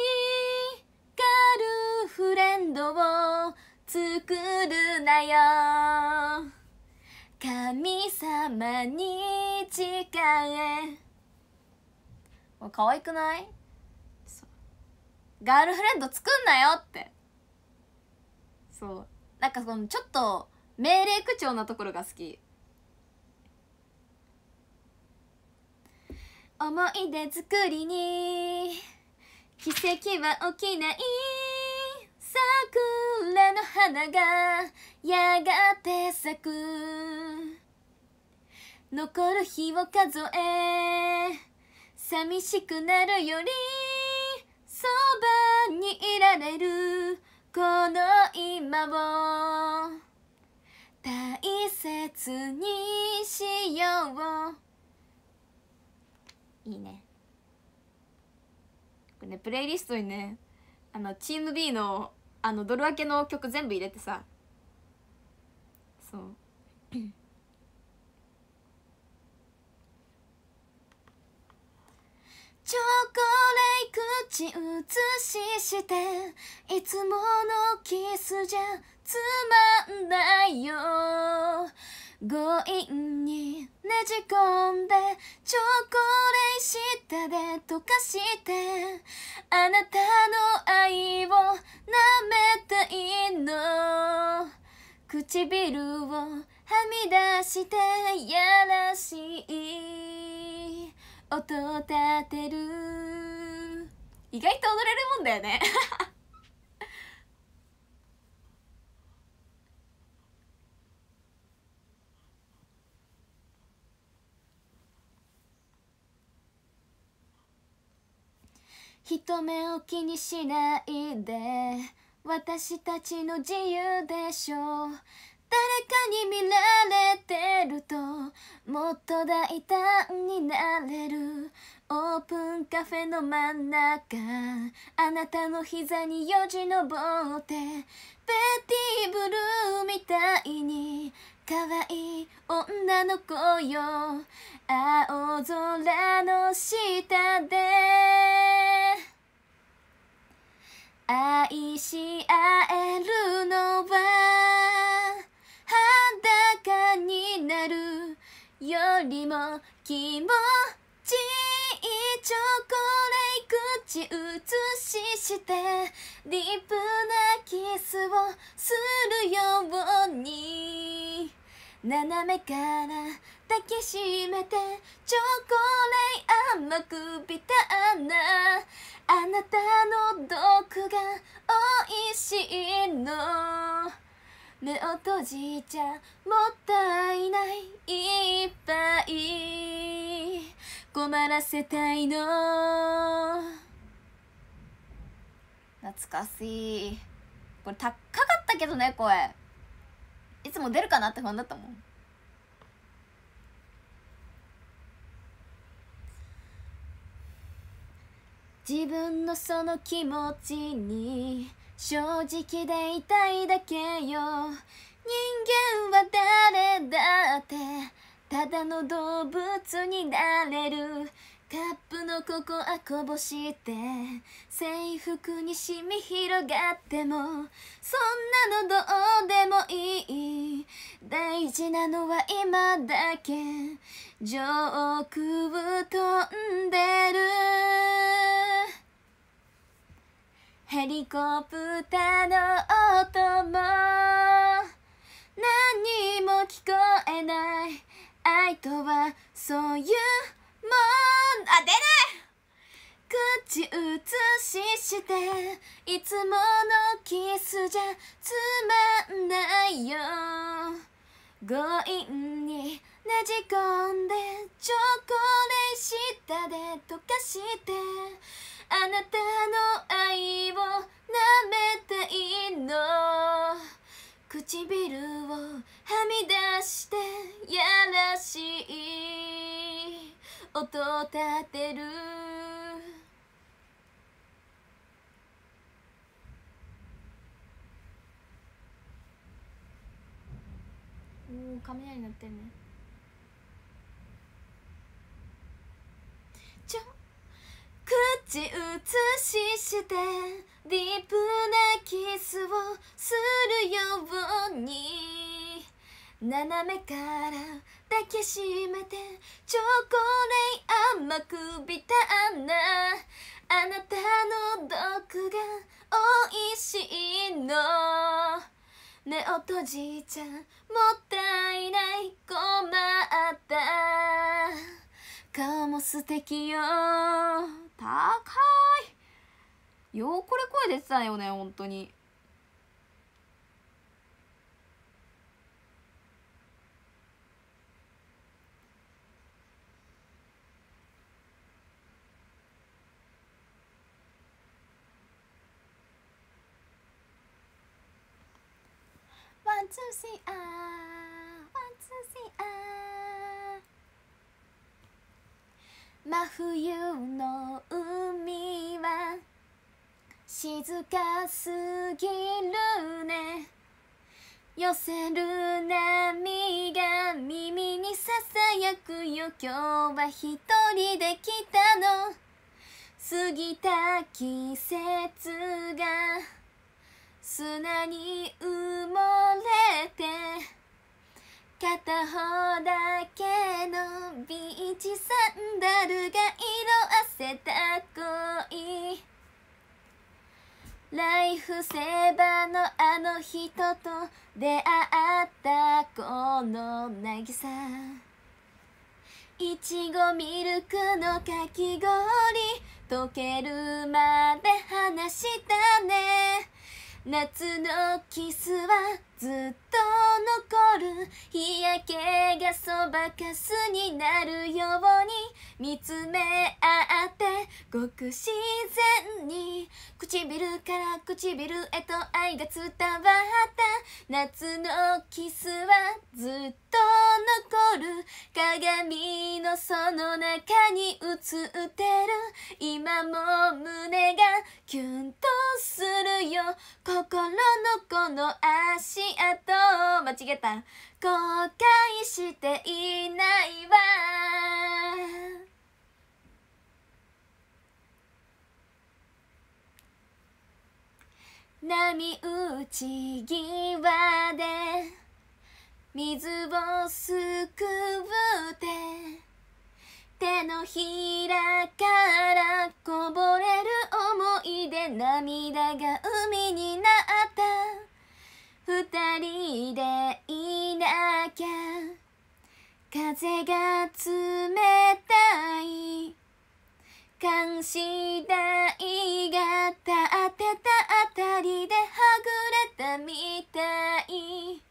ガルフレンドを作るなよ。神様に誓え。可愛くない？ガールフレンド作んなよって。そうなんかそのちょっと命令口調なところが好き。思い出作りに奇跡は起きない。桜の花がやがて咲く。残る日を数え寂しくなるよりそばにいられるこの今を大切にしよう。いいね。これねプレイリストにねチーム B のドル分けの曲全部入れてさ。そうチョコレイ口移ししていつものキスじゃつまんないよ。強引にねじ込んでチョコレイ舌で溶かしてあなたの愛を舐めたいの。唇をはみ出してやらしい音を立てる。意外と踊れるもんだよね人目を気にしないで私たちの自由でしょう。誰かに見られてるともっと大胆になれる。オープンカフェの真ん中あなたの膝によじ登ってベティブルーみたいに可愛い女の子よ。青空の下で愛し合えるのは裸になるよりも気持ちいい。チョコレイ口移ししてディープなキスをするように斜めから抱きしめてチョコレート甘くビターなあなたの毒が美味しいの。目を閉じちゃもったいない、いっぱい困らせたいの。懐かしい。これ高かったけどね、声いつも出るかなって不安だったもん。自分のその気持ちに正直でいたいだけよ。人間は誰だってただの動物になれる。カップのココアこぼして制服に染み広がってもそんなのどうでもいい。大事なのは今だけ上空飛んでる。ヘリコプターの音も何も聞こえない。愛とはそういうもん。あ、出ない。口移ししていつものキスじゃつまんないよ。強引にねじ込んでチョコレートで溶かしてあなたの愛を舐めたいの。唇をはみ出してやらしい音立てる。おー、雷鳴ってるね。口移ししてディープなキスをするように斜めから抱きしめてチョコレート甘くビターなあなたの毒が美味しいの。目を閉じちゃもったいない、困った顔も素敵よ。高いよ。これ声出てたよね、本当に。ワンツースリーあー、ワンツースリーあー。真冬の海は静かすぎるね。寄せる波が耳にささやくよ。今日は一人で来たの。過ぎた季節が砂に埋もれて片方だけのビーチサンダルが色あせた恋。ライフセーバーのあの人と出会ったこの渚。いちごミルクのかき氷溶けるまで話したね。夏のキスはずっと残る。日焼けがそばかすになるように見つめ合ってごく自然に唇から唇へと愛が伝わった。夏のキスはずっと残る。鏡のその中に映ってる。今も胸がキュンとするよ。心のこの足跡間違えた。後悔していないわ。波打ち際で水をすくって手のひらからこぼれる思い出。涙が海になった二人でいなきゃ風が冷たい監視台が立ってたあたりではぐれたみたい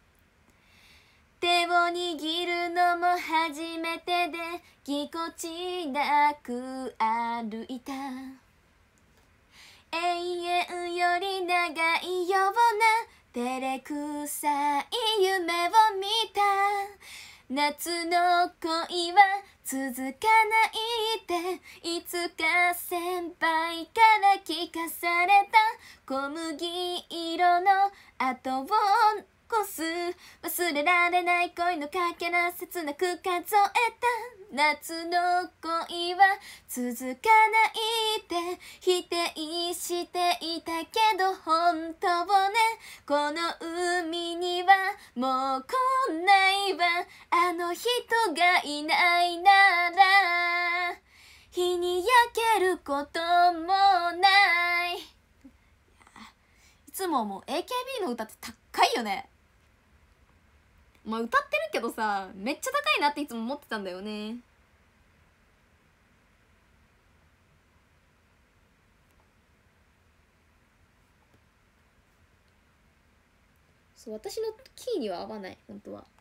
手を握るのも初めてでぎこちなく歩いた永遠より長いような照れくさい夢を見た夏の恋は続かないっていつか先輩から聞かされた小麦色の後を残す忘れられない恋のかけら切なく数えた夏の恋は続かないって否定していたけど本当ねこの海にはもう来ないわあの人がいないなら日に焼けることもないいつももう AKB の歌って高いよねまあ歌ってるけどさめっちゃ高いなっていつも思ってたんだよねそう私のキーには合わない本当は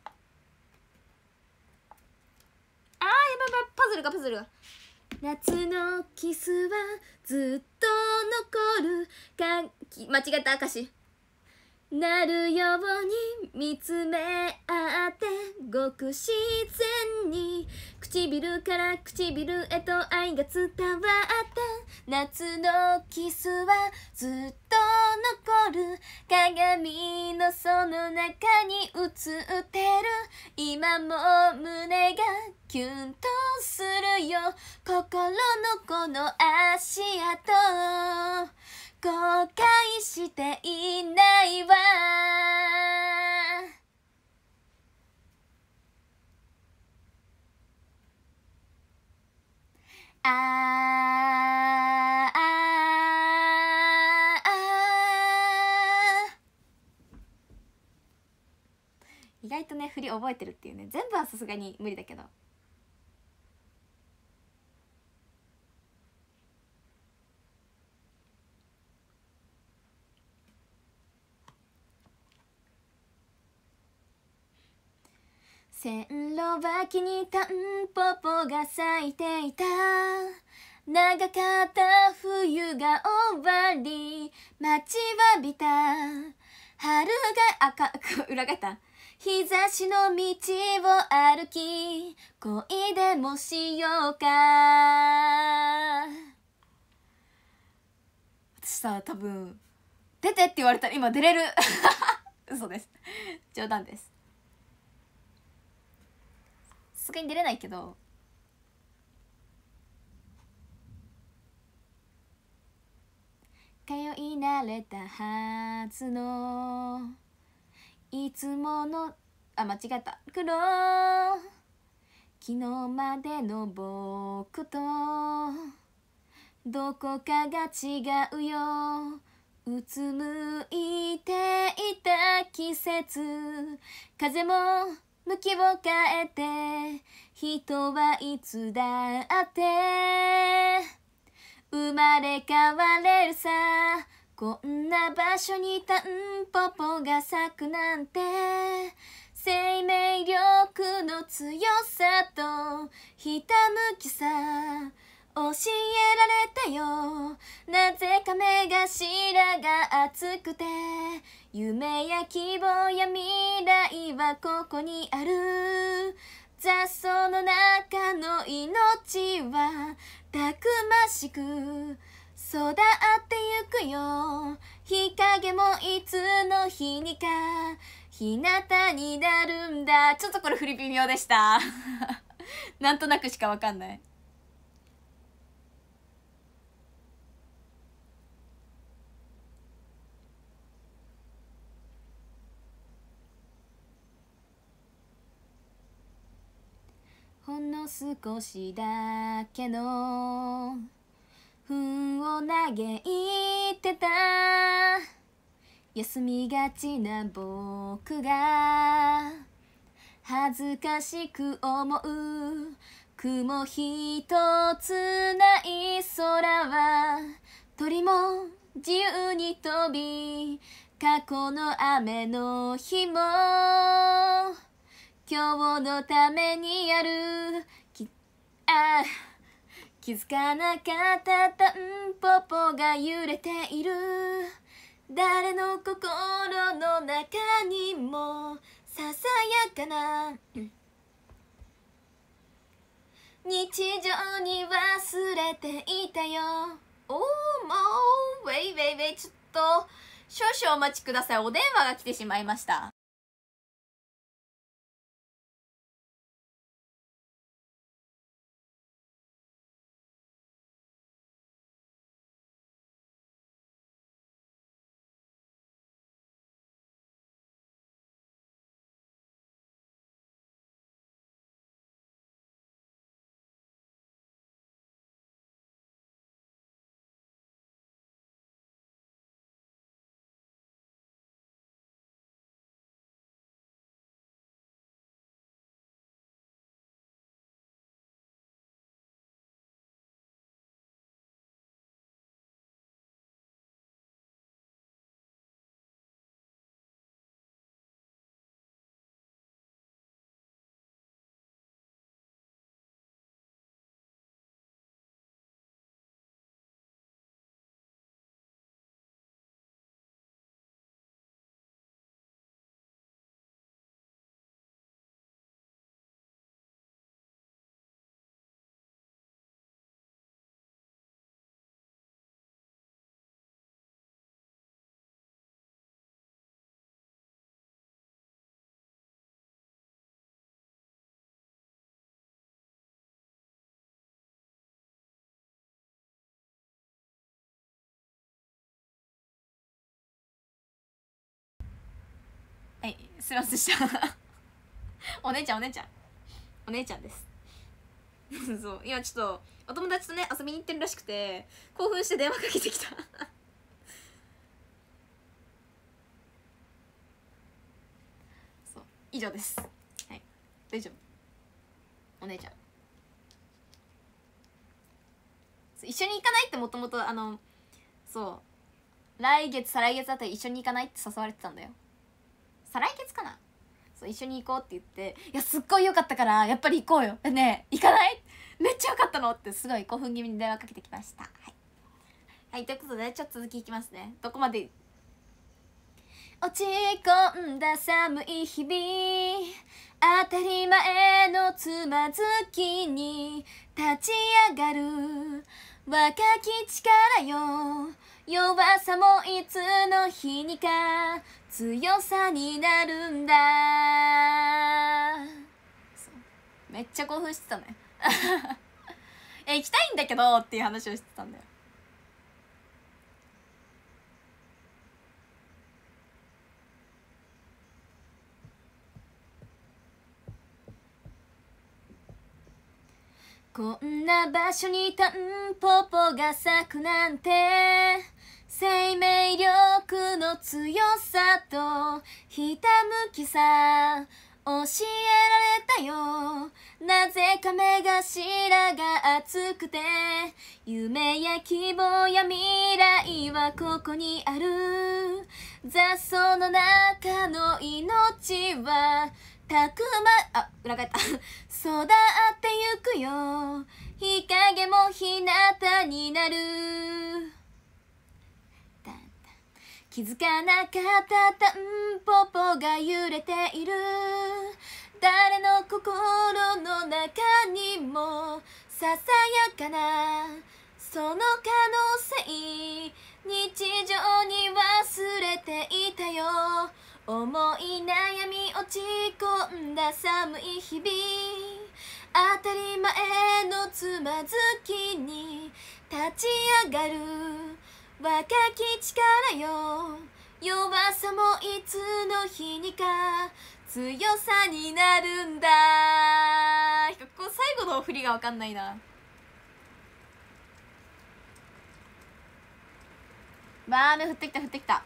やばいパズルが夏のキスはずっと残るか間違った証なるように見つめ合ってごく自然に唇から唇へと愛が伝わった夏のキスはずっと残る鏡のその中に映ってる今も胸がキュンとするよ心のこの足跡後悔していないわ意外とね振り覚えてるっていうね全部はさすがに無理だけど線路脇にタンポポが咲いていた長かった冬が終わり待ちわびた春が裏返った日差しの道を歩き恋でもしようか私さ多分出てって言われたら今出れる嘘です冗談ですさすがに出れないけど通い慣れたはずのいつもの間違えた黒昨日までの僕とどこかが違うようつむいていた季節風も向きを変えて人はいつだって生まれ変われるさこんな場所にタンポポが咲くなんて生命力の強さとひたむきさ教えられたよなぜか目頭が熱くて夢や希望や未来はここにある雑草の中の命はたくましく育ってゆくよ日陰もいつの日にか日向になるんだちょっとこれ振り微妙でしたなんとなくしかわかんないほんの少しだけの運を嘆いてた休みがちな僕が恥ずかしく思う雲一つない空は鳥も自由に飛び過去の雨の日も今日のためにある気づかなかったタンポポが揺れている誰の心の中にもささやかな日常に忘れていたよ。おーもうウェイウェイウェイ、ちょっと少々お待ちください。お電話が来てしまいました。はい、すいませんでしたお姉ちゃんですそう今ちょっとお友達とね遊びに行ってるらしくて興奮して電話かけてきたそう以上です。はい大丈夫お姉ちゃん一緒に行かないってもともとそう来月再来月あたり一緒に行かないって誘われてたんだよ。再来月かな。そう一緒に行こうって言っていやすっごい良かったからやっぱり行こうよねえ行かないめっちゃ良かったのってすごい興奮気味に電話かけてきました。はい、はい、ということでちょっと続きいきますね。どこまで落ち込んだ寒い日々当たり前のつまずきに立ち上がる若き力よ弱さもいつの日にか強さになるんだ。めっちゃ興奮してたね行きたいんだけどっていう話をしてたんだよ。こんな場所にタンポポが咲くなんて生命力の強さとひたむきさ教えられたよ。なぜか目頭が熱くて夢や希望や未来はここにある。雑草の中の命はたくま裏返った育ってゆくよ。日陰も日向になる。気づかなかったタンポポが揺れている。誰の心の中にもささやかなその可能性日常に忘れていたよ。思い悩み落ち込んだ寒い日々当たり前のつまずきに立ち上がる若き力よ弱さもいつの日にか強さになるんだ。ここ最後の振りが分かんないな。雨降ってきた降ってきた。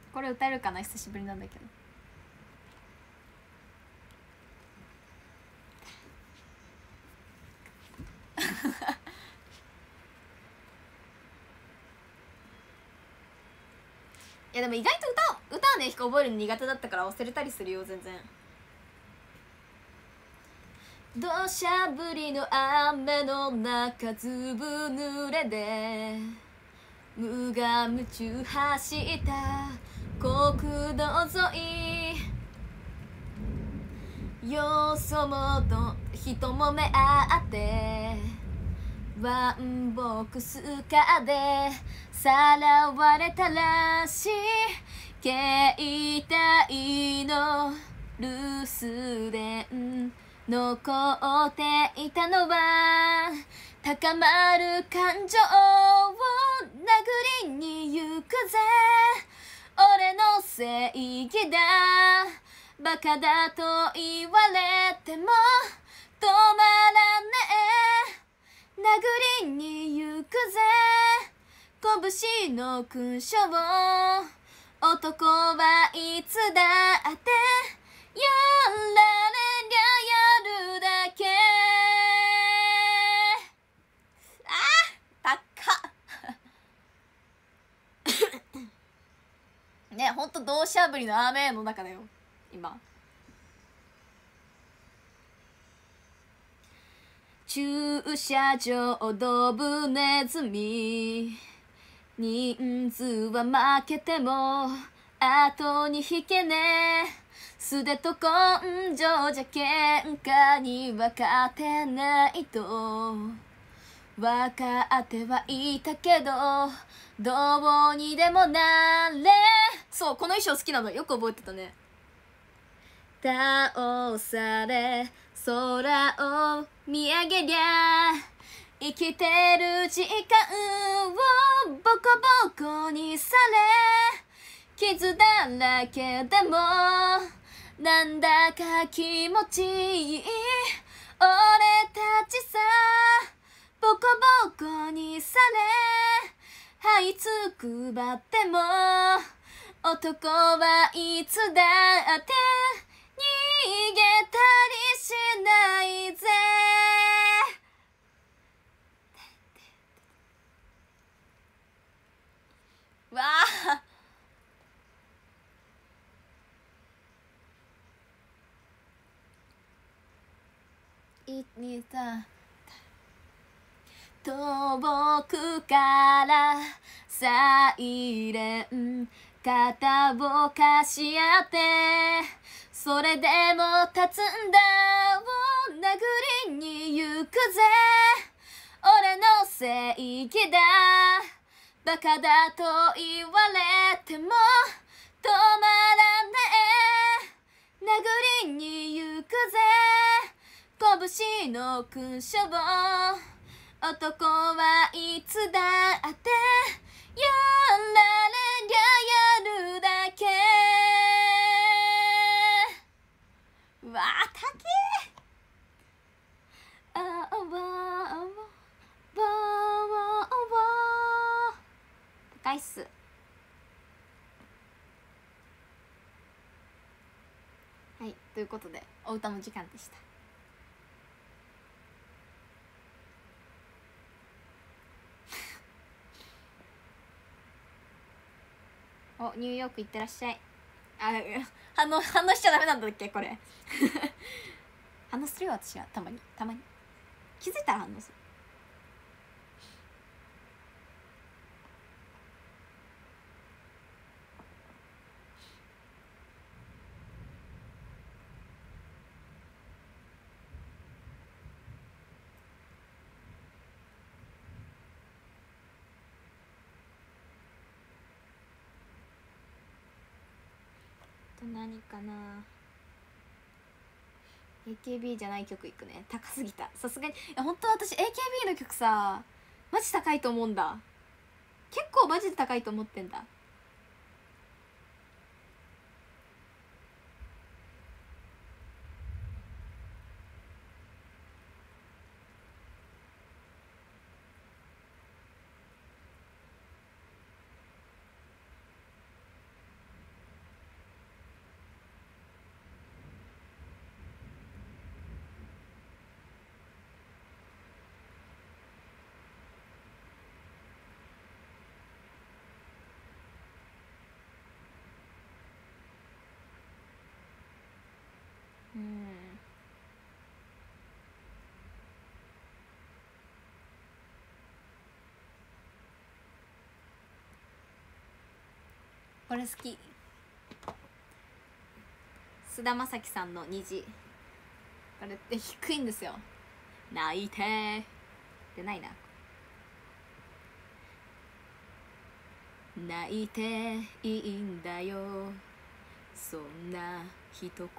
これ歌えるかな、久しぶりなんだけど。いやでも意外と歌はね覚えるの苦手だったから忘れたりするよ全然。土砂降りの雨の中ずぶ濡れで無我夢中走った国道沿い、よそもと人も目合ってワンボックスカーでさらわれたらしい、携帯の留守電残っていたのは高まる感情を殴りに行くぜ、俺の正義だバカだと言われても止まらねえ、殴りに行くぜ拳の勲章、男はいつだってやられりゃやるだけ。高っね、ほんと土砂降りの雨の中だよ今。駐車場ドブネズミ、人数は負けても後に引けねえ、素手と根性じゃ喧嘩に分かってないと分かってはいたけどどうにでもなれ。そう、この衣装好きなのよく覚えてたね。倒され空を見上げりゃ生きてる時間をボコボコにされ、傷だらけでもなんだか気持ちいい、俺たちさボコボコにされ、這いつくばっても男はいつだって逃げたりしないぜ。わあいにさ遠くからサイレン肩を貸し合ってそれでも立つんだを殴りに行くぜ、俺の正義だバカだと言われても止まらねえ、殴りに行くぜ拳の勲章、男はいつだってやられりゃやるだけ。うわあ高え。あわあわ高いっす。はい、ということでお歌の時間でした。お、ニューヨーク行ってらっしゃい。あ、反応しちゃダメなんだっけこれ反応するよ私はたまに気づいたら反応する。何かな、 AKB じゃない曲いくね。高すぎたさすがに。いや本当私 AKB の曲さマジ高いと思うんだ。結構マジで高いと思ってんだ。 これ好き。菅田将暉さんの虹、これって低いんですよ。泣いてってないな。泣いていいんだよ、そんな一言に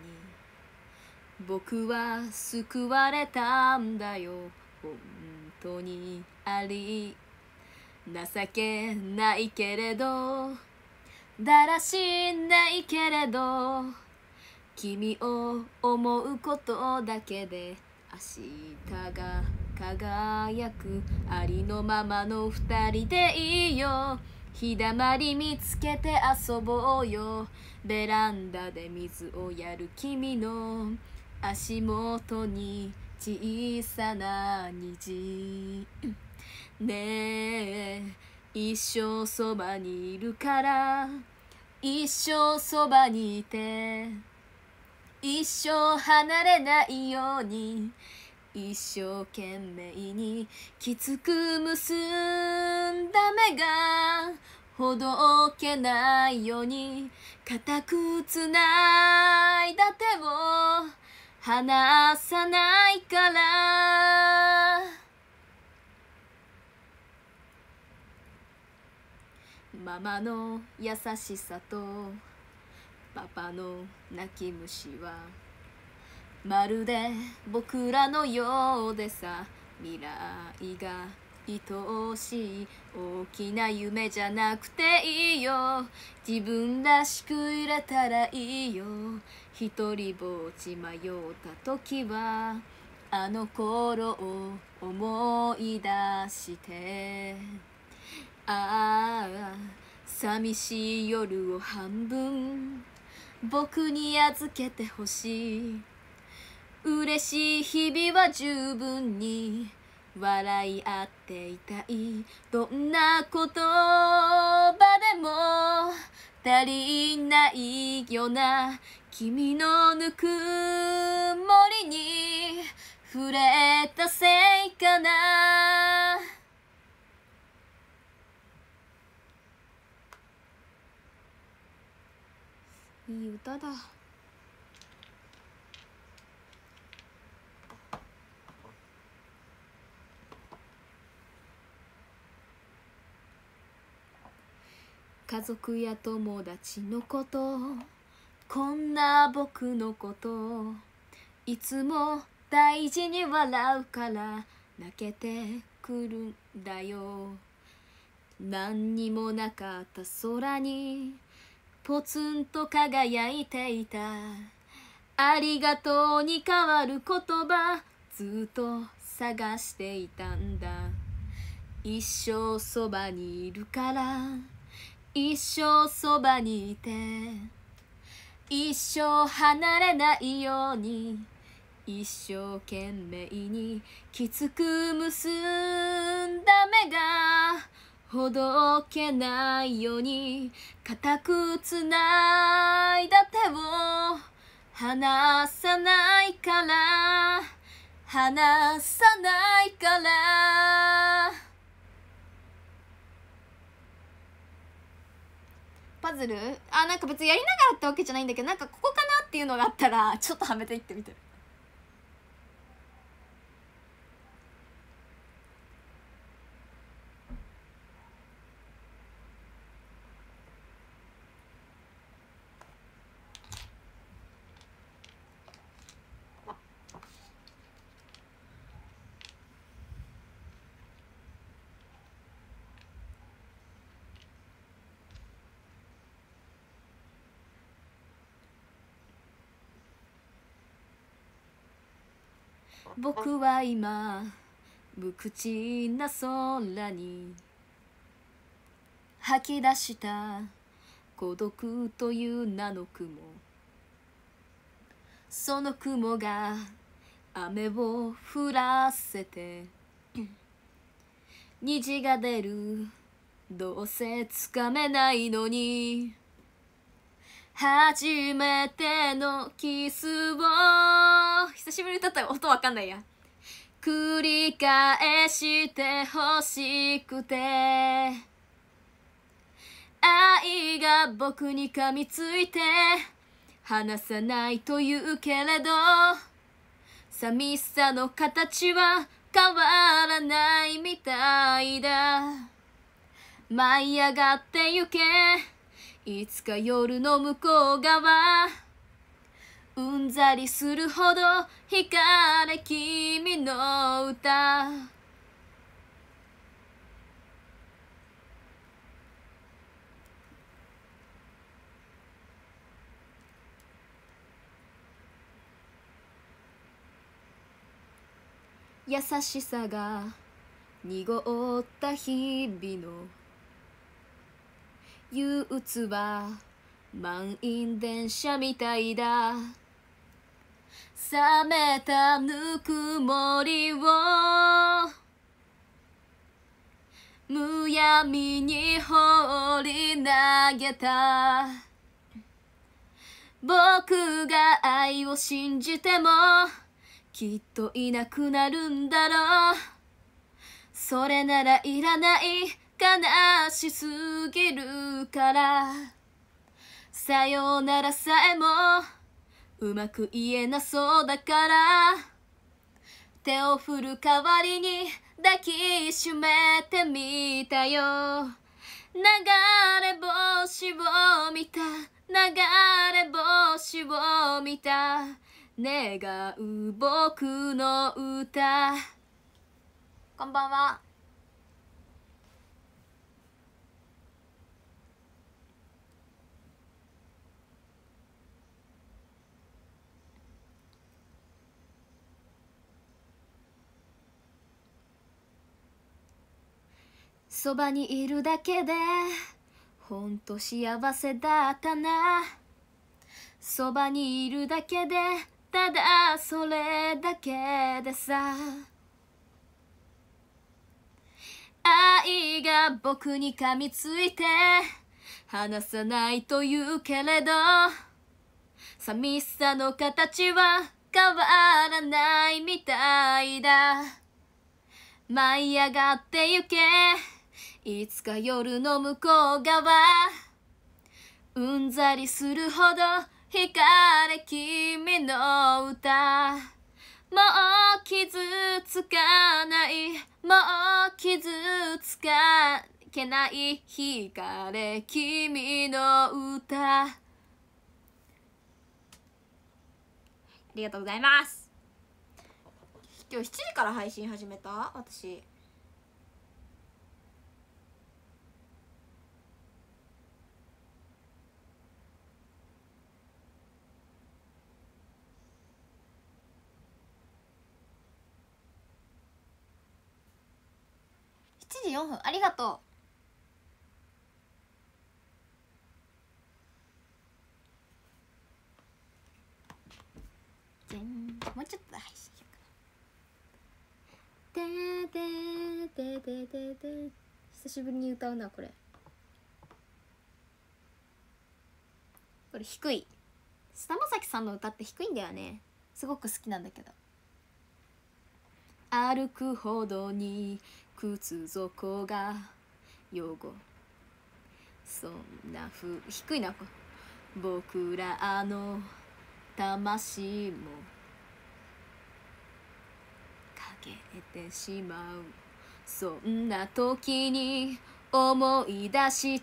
僕は救われたんだよ、本当にあり情けないけれどだらしないけれど君を思うことだけで明日が輝く、ありのままの二人でいいよ、日だまり見つけて遊ぼうよ、ベランダで水をやる君の足元に小さな虹ねえ一生そばにいるから一生そばにいて一生離れないように一生懸命にきつく結んだ目がほどけないように固くつないだ手を離さないからママの優しさとパパの泣き虫はまるで僕らのようでさ、未来が愛しい大きな夢じゃなくていいよ、自分らしくいれたらいいよ、一人ぼっち迷った時はあの頃を思い出してああ寂しい夜を半分僕に預けてほしい、嬉しい日々は十分に笑い合っていたい、どんな言葉でも足りないような君のぬくもりに触れたせいかな。いい歌だ。家族や友達のこと、こんな僕のこといつも大事に笑うから泣けてくるんだよ、何にもなかった空にポツンと輝いていた、ありがとうに変わる言葉ずっと探していたんだ、一生そばにいるから一生そばにいて一生離れないように一生懸命にきつく結んだ目がほどけないように固くつないだ手を離さないから離さないからパズルなんか別にやりながらってわけじゃないんだけど、なんかここかなっていうのがあったらちょっとはめていってみてる。僕は今無口な空に吐き出した孤独という名の雲、その雲が雨を降らせて虹が出る、どうせつかめないのに初めてのキスを久しぶりに歌ったら音わかんないや、繰り返してほしくて愛がが僕に噛みついて離さないというけれど、寂しさの形は変わらないみたいだ。舞い上がってゆけ、いつか夜の向こう側、うんざりするほど惹かれ君の歌。優しさが濁った日々の憂鬱は満員電車みたいだ。冷めたぬくもりをむやみに放り投げた。僕が愛を信じてもきっといなくなるんだろう。それならいらない、悲しすぎるから。さよならさえもうまく言えなそうだから、手を振る代わりに抱きしめてみたよ。流れ星を見た、流れ星を見た、願う僕の歌。こんばんは。そばにいるだけでほんと幸せだったな。そばにいるだけでただそれだけでさ。愛が僕に噛みついて離さないと言うけれど、寂しさの形は変わらないみたいだ。舞い上がってゆけ、いつか夜の向こう側、うんざりするほど惹かれ君の歌。もう傷つかない、もう傷つかけない、惹かれ君の歌。ありがとうございます。今日7時から配信始めた私。7時4分、ありがとう。もうちょっとで配信しようかな。ででででで、久しぶりに歌うなこれ。これ低い。菅田将暉さんの歌って低いんだよね。すごく好きなんだけど。歩くほどに靴底が汚、そんな低いな。僕らの魂も陰てしまう。そんな時に思い出して、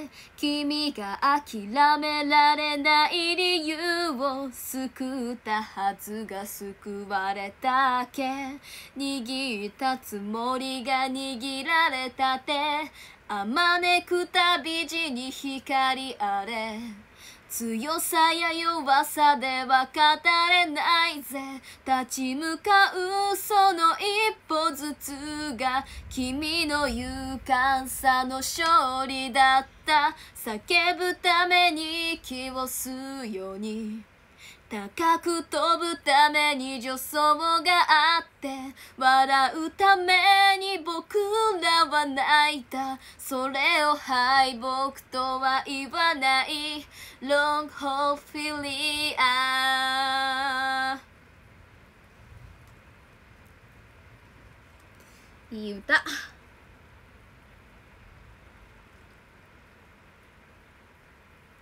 君が諦められない理由を救ったはずが救われたけ。握ったつもりが握られたって、あまねくたび地に光あれ。強さや弱さでは語れないぜ。立ち向かうその一歩ずつが君の勇敢さの勝利だった。叫ぶために息を吸うように、高く飛ぶために助走があって、笑うために僕らは泣いた。それを敗北とは言わない。 Long haul feeling。 いい歌。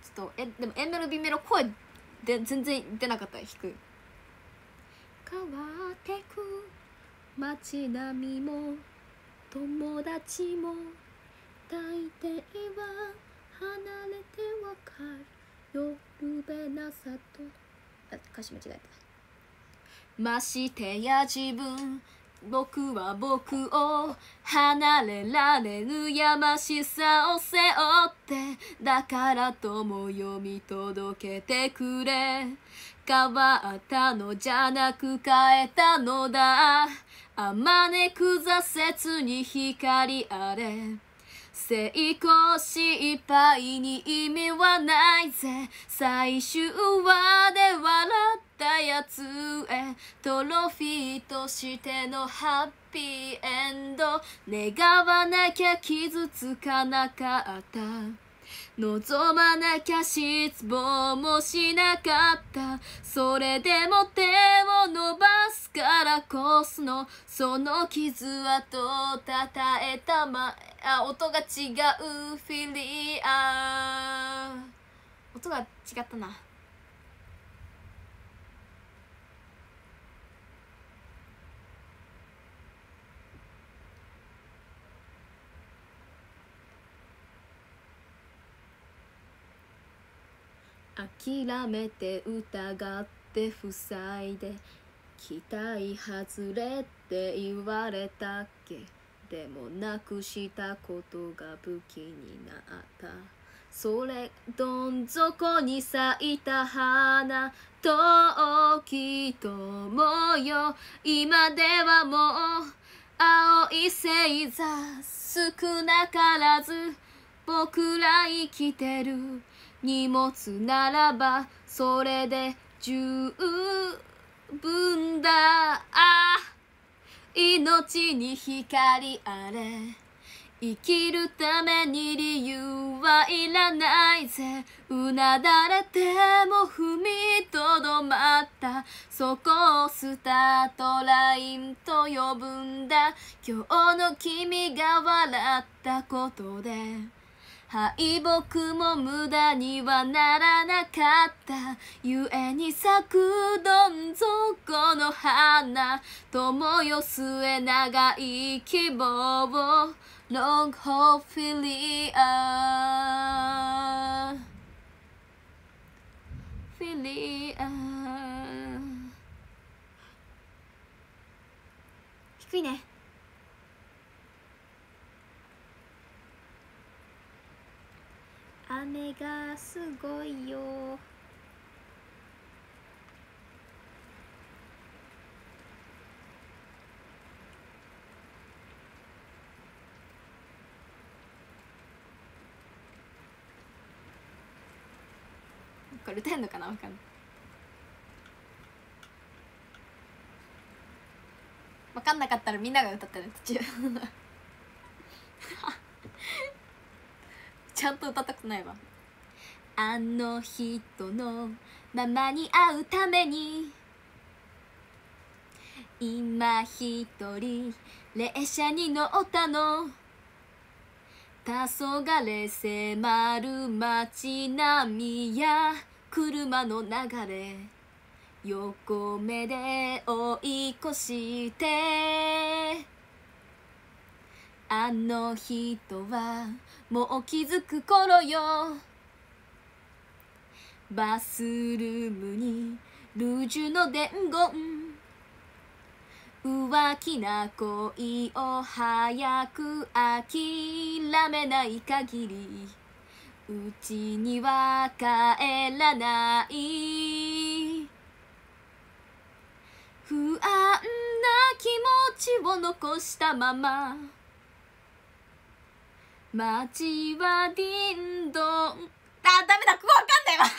ちょっとでも A メロ B メロ声で全然出なかった。弾く。変わってく街並みも友達も大抵は離れてわかる夜べなさと。歌詞間違えた。ましてや自分、僕は僕を離れられぬやましさを背負って、だからとも読み届けてくれ。変わったのじゃなく変えたのだ。あまねく挫折に光あれ。成功失敗に意味はないぜ。最終話で笑ったやつへトロフィーとしてのハッピーエンド。願わなきゃ傷つかなかった。望まなきゃ失望もしなかった。それでも手を伸ばすからこそのその傷跡をたたえた音が違うフィリア。音が違ったな。諦めて疑って塞いで期待外れって言われたっけ。でもなくしたことが武器になった。それどん底に咲いた花時ともよ。今ではもう青い星座少なからず僕ら生きてる。荷物ならばそれで十分だ。命に光あれ。生きるために理由はいらないぜ。うなだれても踏みとどまった。そこをスタートラインと呼ぶんだ。今日の君が笑ったことで敗北も無駄にはならなかった。ゆえに咲くどん底の花友よ末長い希望。Long hope Philia Philia。 低いね。雨がすごいよ。これ歌えんのかな、わかんない。わかんなかったらみんなが歌ったら途中ちゃんと歌ったことないわ。あの人のままに会うために今一人列車に乗ったの。黄昏迫る街並みや車の流れ横目で追い越して、あの人はもう気づく頃よ。バスルームにルージュの伝言。浮気な恋を早く諦めない限りうちには帰らない。不安な気持ちを残したまま街はディンドン。ダメだ、ここわかんないわ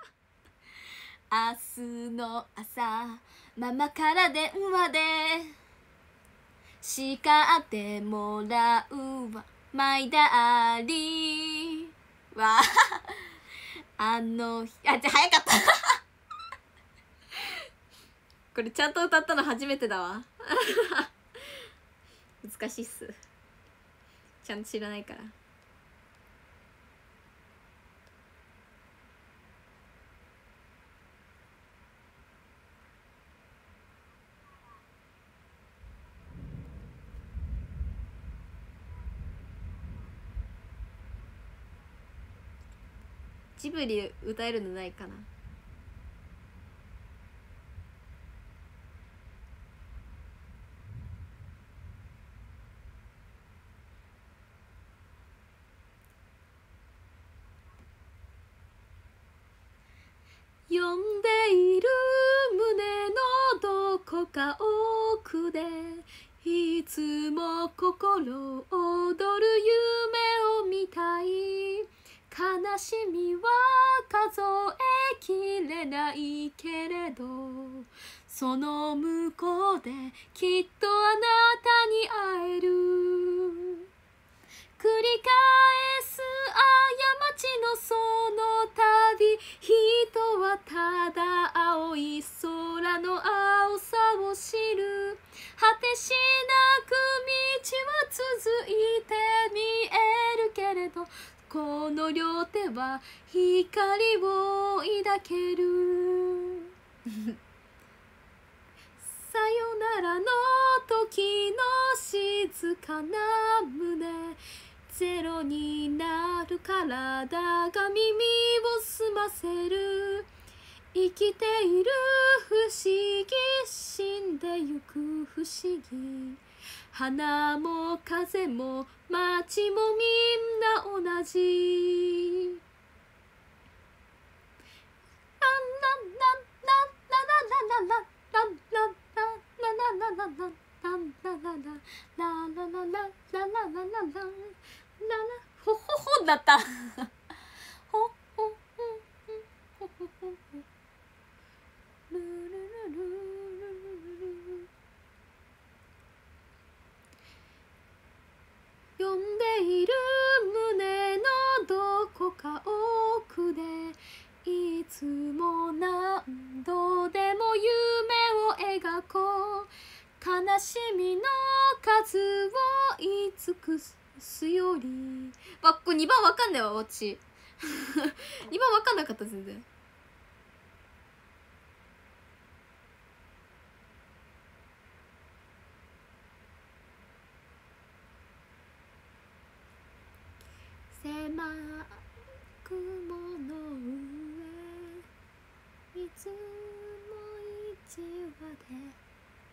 明日の朝ママから電話で叱ってもらうわマイダーリーは早かったこれちゃんと歌ったの初めてだわ難しいっす。ちゃんと知らないから。 ジブリ歌えるのないかな。呼んでいる胸のどこか奥でいつも心躍る夢を見たい。悲しみは数えきれないけれど、その向こうできっとあなたに会える。繰り返す過ちのその度、人はただ青い空の青さを知る。果てしなく道は続いて見えるけれど、この両手は光を抱ける。さよならの時の静かな胸、ゼロになる体が耳を澄ませる。生きている不思議、死んでゆく不思議。花も風も街もみんな同じ。ランランランランラララララランランランララララランランララララララララララララララほほほだったほほほほほほルルルルル。呼んでいる胸のどこか奥で、いつも何度でも夢を描こう。悲しみの数を尽くすより。これ2番わかんないわ私2番わかんなかった全然。狭雲の上、いつも一話で。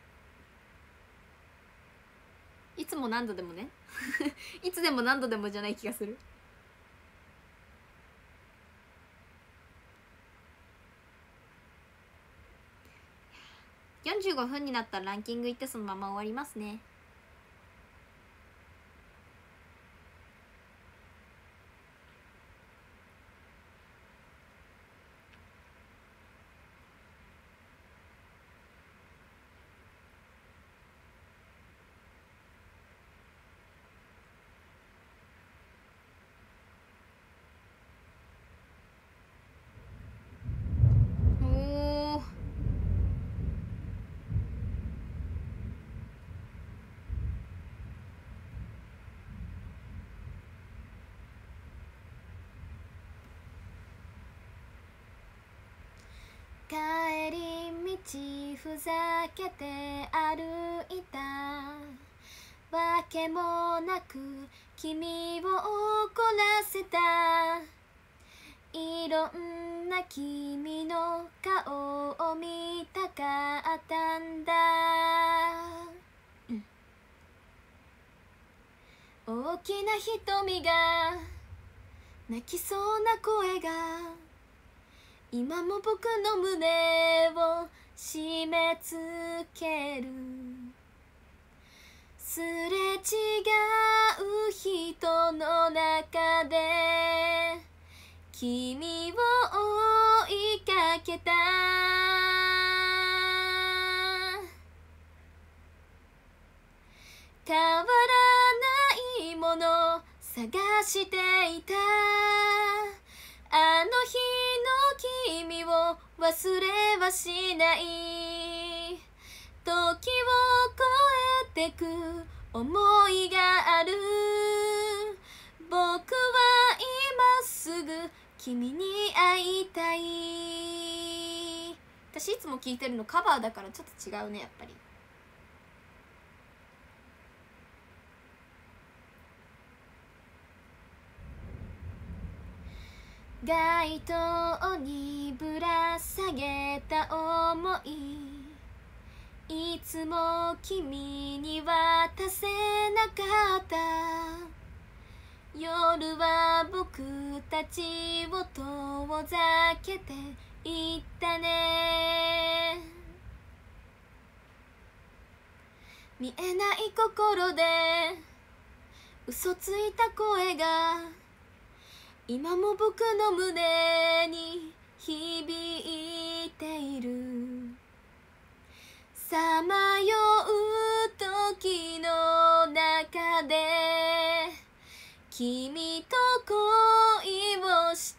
いつも何度でもねいつでも何度でもじゃない気がする。45分になったらランキングいってそのまま終わりますね。帰り道ふざけて歩いたわけもなく君を怒らせた。いろんな君の顔を見たかったんだ、大きな瞳が泣きそうな声が今も僕の胸を締め付ける。すれ違う人の中で君を追いかけた。変わらないもの探していた。あの日の君を忘れはしない。時を越えてく思いがある。僕は今すぐ君に会いたい。私いつも聴いてるのカバーだからちょっと違うねやっぱり。 街灯にぶら下げた想い、いつも君に渡せなかった。夜は僕たちを遠ざけていったね。見えない心で嘘ついた声が今も僕の胸に響いている。さまよう時の中で君と恋をした。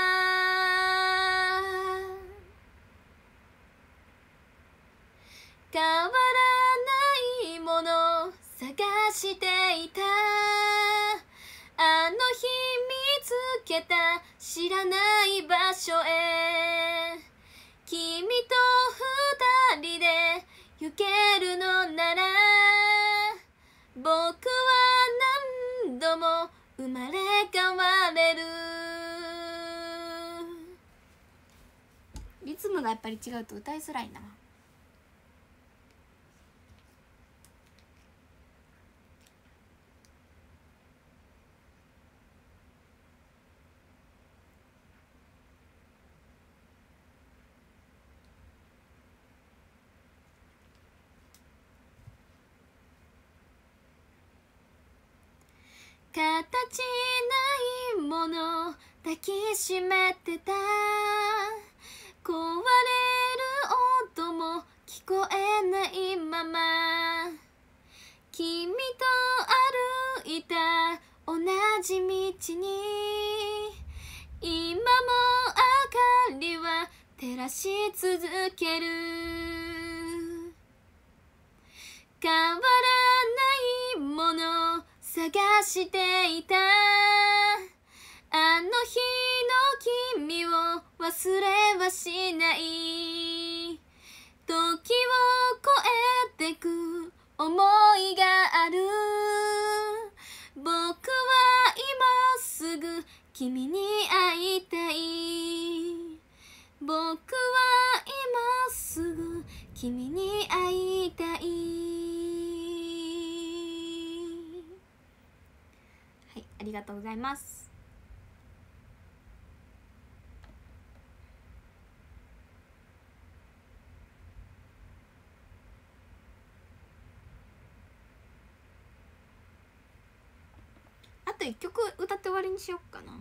変わらないもの探していた。あの日見つけた知らない場所へ。君と二人で行けるのなら、僕は何度も生まれ変われる。リズムがやっぱり違うと歌いづらいな。形ないもの抱きしめてた。壊れる音も聞こえないまま、君と歩いた同じ道に今も明かりは照らし続ける。変わらないもの探していた。あの日の君を忘れはしない。時を超えてく想いがある。僕は今すぐ君に会いたい。僕は今すぐ君に会いたい。はい、ありがとうございます。あと1曲歌って終わりにしよっかな。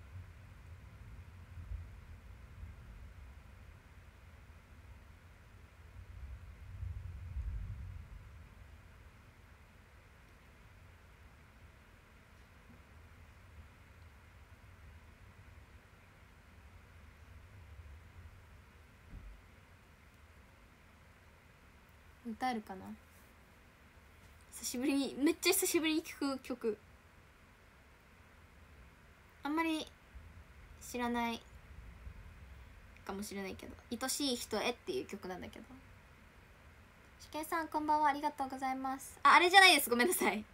歌えるかな。久しぶりに、めっちゃ久しぶりに聴く曲。あんまり知らないかもしれないけど、愛しい人へっていう曲なんだけど。しけいさんこんばんは、ありがとうございます。あれじゃないです、ごめんなさい。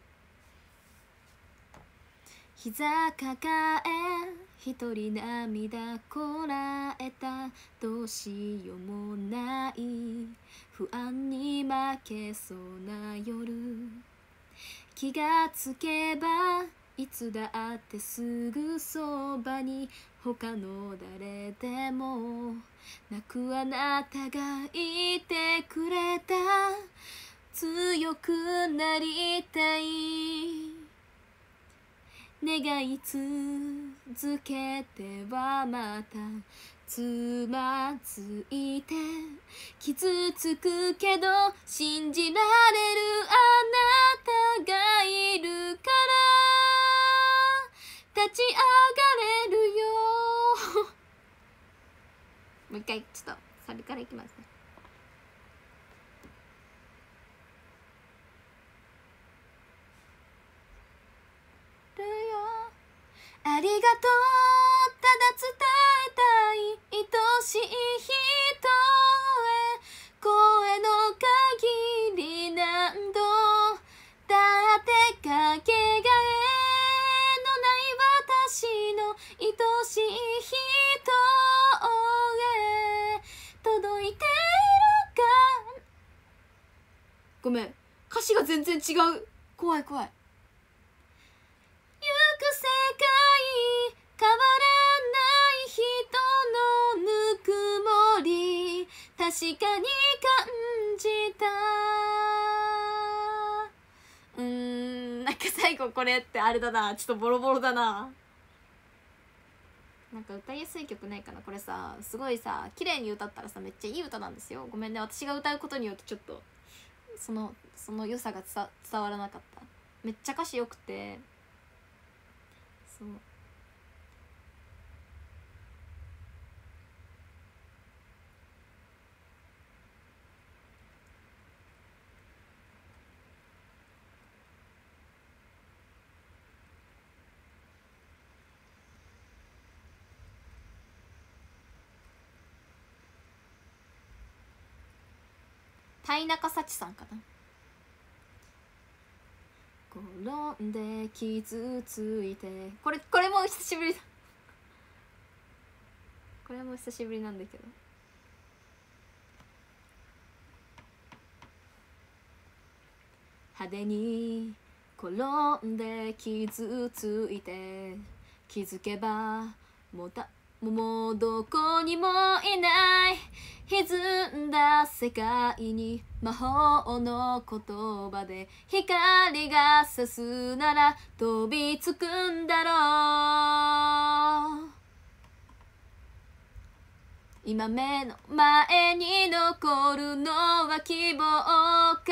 膝抱え一人涙こらえた。どうしようもない不安に負けそうな夜。気がつけばいつだってすぐそばに他の誰でも泣くあなたがいてくれた。強くなりたい願い続けてはまたつまずいて傷つくけど信じられるあなたがいるから立ち上がれるよもう一回ちょっとサビからいきますね。ありがとうただ伝えたい愛しい人へ声の限り何度だってかけがえのない私のしい人へ届いているか。ごめん、歌詞が全然違う。怖い怖い。行く世界変わらない人のぬくもり確かに感じた。なんか最後これってあれだな、ちょっとボロボロだな。なんか歌いやすい曲ないかな。これさ、すごいさ綺麗に歌ったらさめっちゃいい歌なんですよ。ごめんね、私が歌うことによってちょっとその良さが伝わらなかった。めっちゃ歌詞よくて、そう。田中幸さんかな。転んで傷ついて、これも久しぶりだ。これも久しぶりなんだけど、派手に転んで傷ついて気づけばもうどこにもいない歪んだ世界に魔法の言葉で光が差すなら飛びつくんだろう。今目の前に残るのは希望か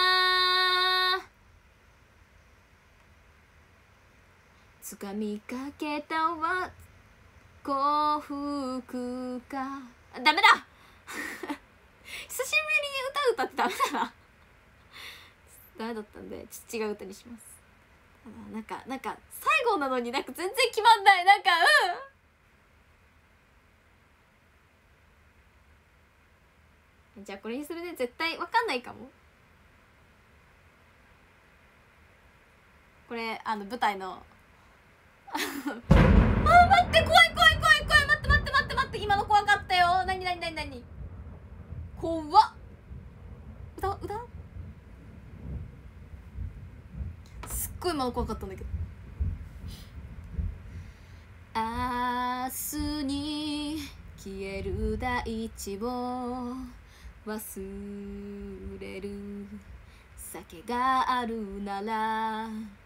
掴みかけたは幸福か。ダメだ久しぶりに歌ってダメだなダメだったんでちょっと違う歌にします。なんか最後なのになんか全然決まんない。なんかじゃあこれにするね。絶対わかんないかも。これ舞台の待って怖い待って今の怖かったよ。何怖っ。歌すっごい今の怖かったんだけど。明日に消える大地を忘れる酒があるなら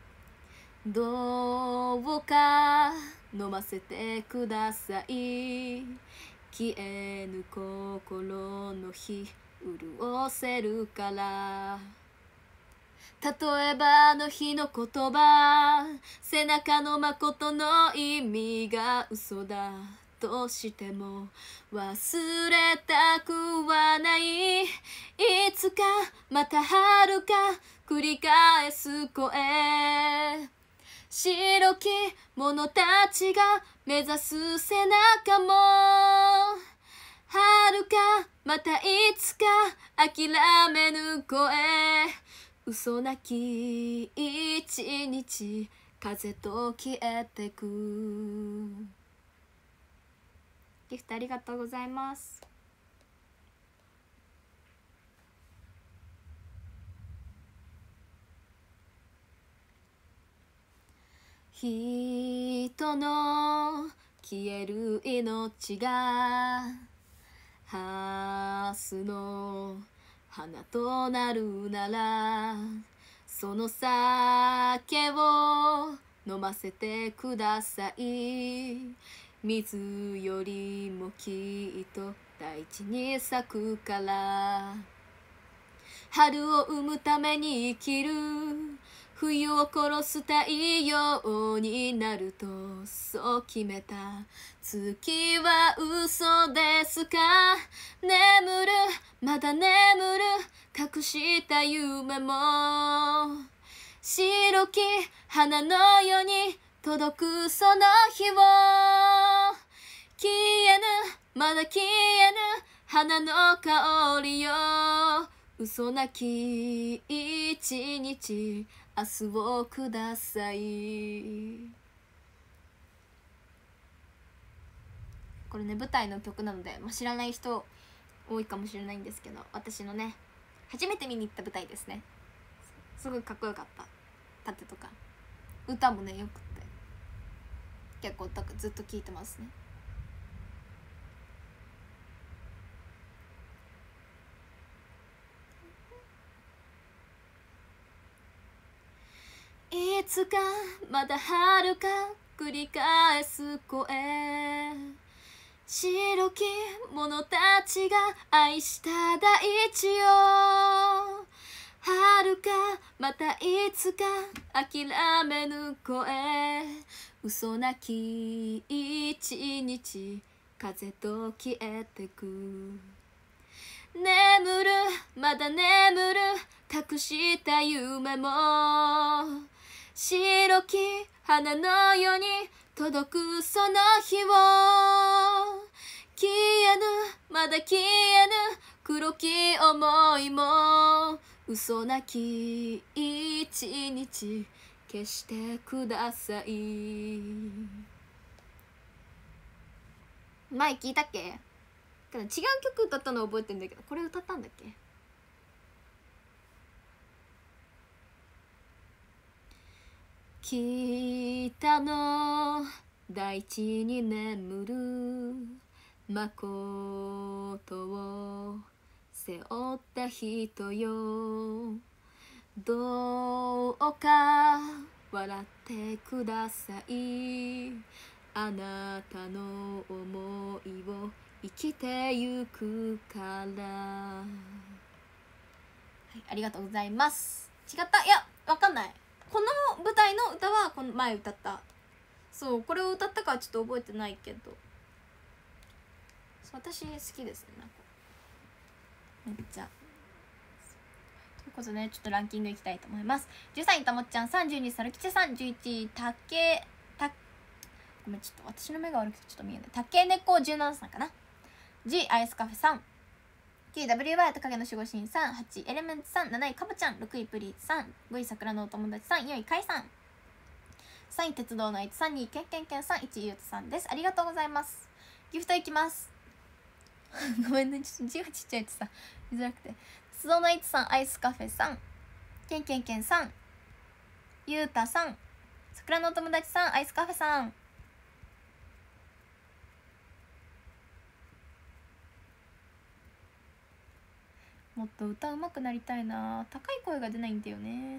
どうか飲ませてください。消えぬ心の火潤せるから。例えばあの日の言葉背中の誠の意味が嘘だとしても忘れたくはない。いつかまた遥か繰り返す声白き者たちが目指す背中も遥かまたいつか諦めぬ声嘘なき一日風と消えてく。ギフトありがとうございます。人の消える命がハスの花となるならその酒を飲ませてください。水よりもきっと大地に咲くから春を生むために生きる冬を殺す太陽になるとそう決めた。月は嘘ですか。眠るまだ眠る隠した夢も白き花のように届くその日を消えぬまだ消えぬ花の香りよ嘘なき一日明日をください。 これね舞台の曲なので、知らない人多いかもしれないんですけど、私のね初めて見に行った舞台ですね。すごいかっこよかった。盾とか歌もねよくって結構ずっと聴いてますね。いつかまた遥か繰り返す声、白き者たちが愛した大地よ、遥かまたいつか諦めぬ声、嘘なき一日風と消えてく、眠るまだ眠る隠した夢も白き花のように届くその日を、消えぬまだ消えぬ黒き思いも嘘なき一日消してください。前聞いたっけ？違う曲歌ったの覚えてんだけど、これ歌ったんだっけ？北の大地に眠る誠を背負った人よ、どうか笑ってください、あなたの思いを生きてゆくから。はい、ありがとうございます。違った？いや、わかんない。この舞台の歌はこの前歌った。そう、これを歌ったかはちょっと覚えてないけど、私好きですね、なんかめっちゃ。ということで、ちょっとランキングいきたいと思います。13位たもっちゃん、32位さるきちさん、11位ごめん、ちょっと私の目が悪くてちょっと見えない。たけねこ17さんかな。G アイスカフェさん、9位 WY トカゲの守護神さん、8位エレメンツさん、7位かぼちゃん、6位プリーツさん、5位桜のお友達さん、4位かいさん、3位鉄道のあいつさん、2位けんけんけんさん、1位ゆうとさんです。ありがとうございます。ギフトいきますごめんね、ちょっと字がちっちゃいとさ見づらくて。鉄道のあいつさん、アイスカフェさん、けんけんけんさん、ゆうたさん、桜のお友達さん、アイスカフェさん、もっと歌うまくなりたいな。高い声が出ないんだよね。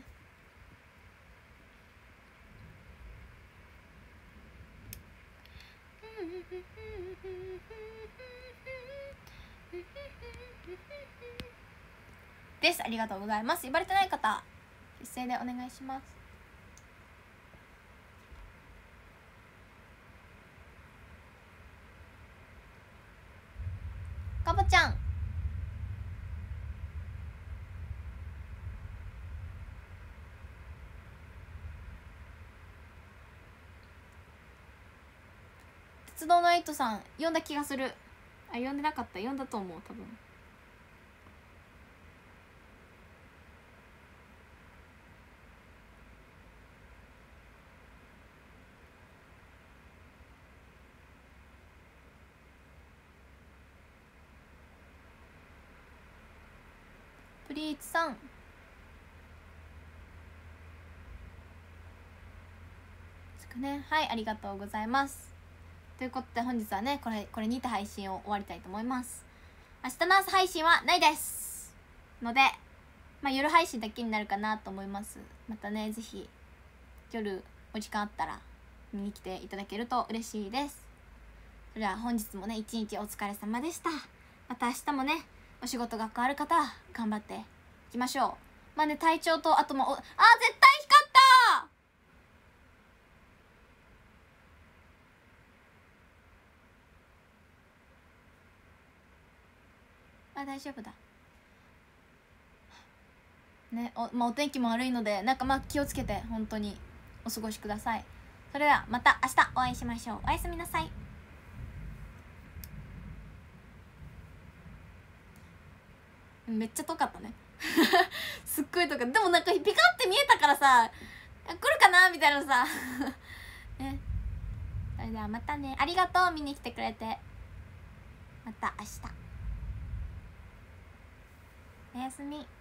です。ありがとうございます。呼ばれてない方一斉でお願いします。かぼちゃん、鉄道のエイトさん呼んだ気がする。あ、呼んでなかった。呼んだと思う、多分。プリーツさん、ね、はい、ありがとうございます。ということで本日はねこれにて配信を終わりたいと思います。明日の朝配信はないですので、夜配信だけになるかなと思います。またね、ぜひ夜お時間あったら見に来ていただけると嬉しいです。それでは本日もね一日お疲れ様でした。また明日もねお仕事が変わる方は頑張っていきましょう。体調と、あとも絶対光った。大丈夫だね。お天気も悪いので気をつけて本当にお過ごしください。それではまた明日お会いしましょう。おやすみなさい。めっちゃ遠かったねすっごい遠かった。でもピカって見えたからさ、来るかなみたいなさね。それではまたね。ありがとう、見に来てくれて。 また明日おやすみ。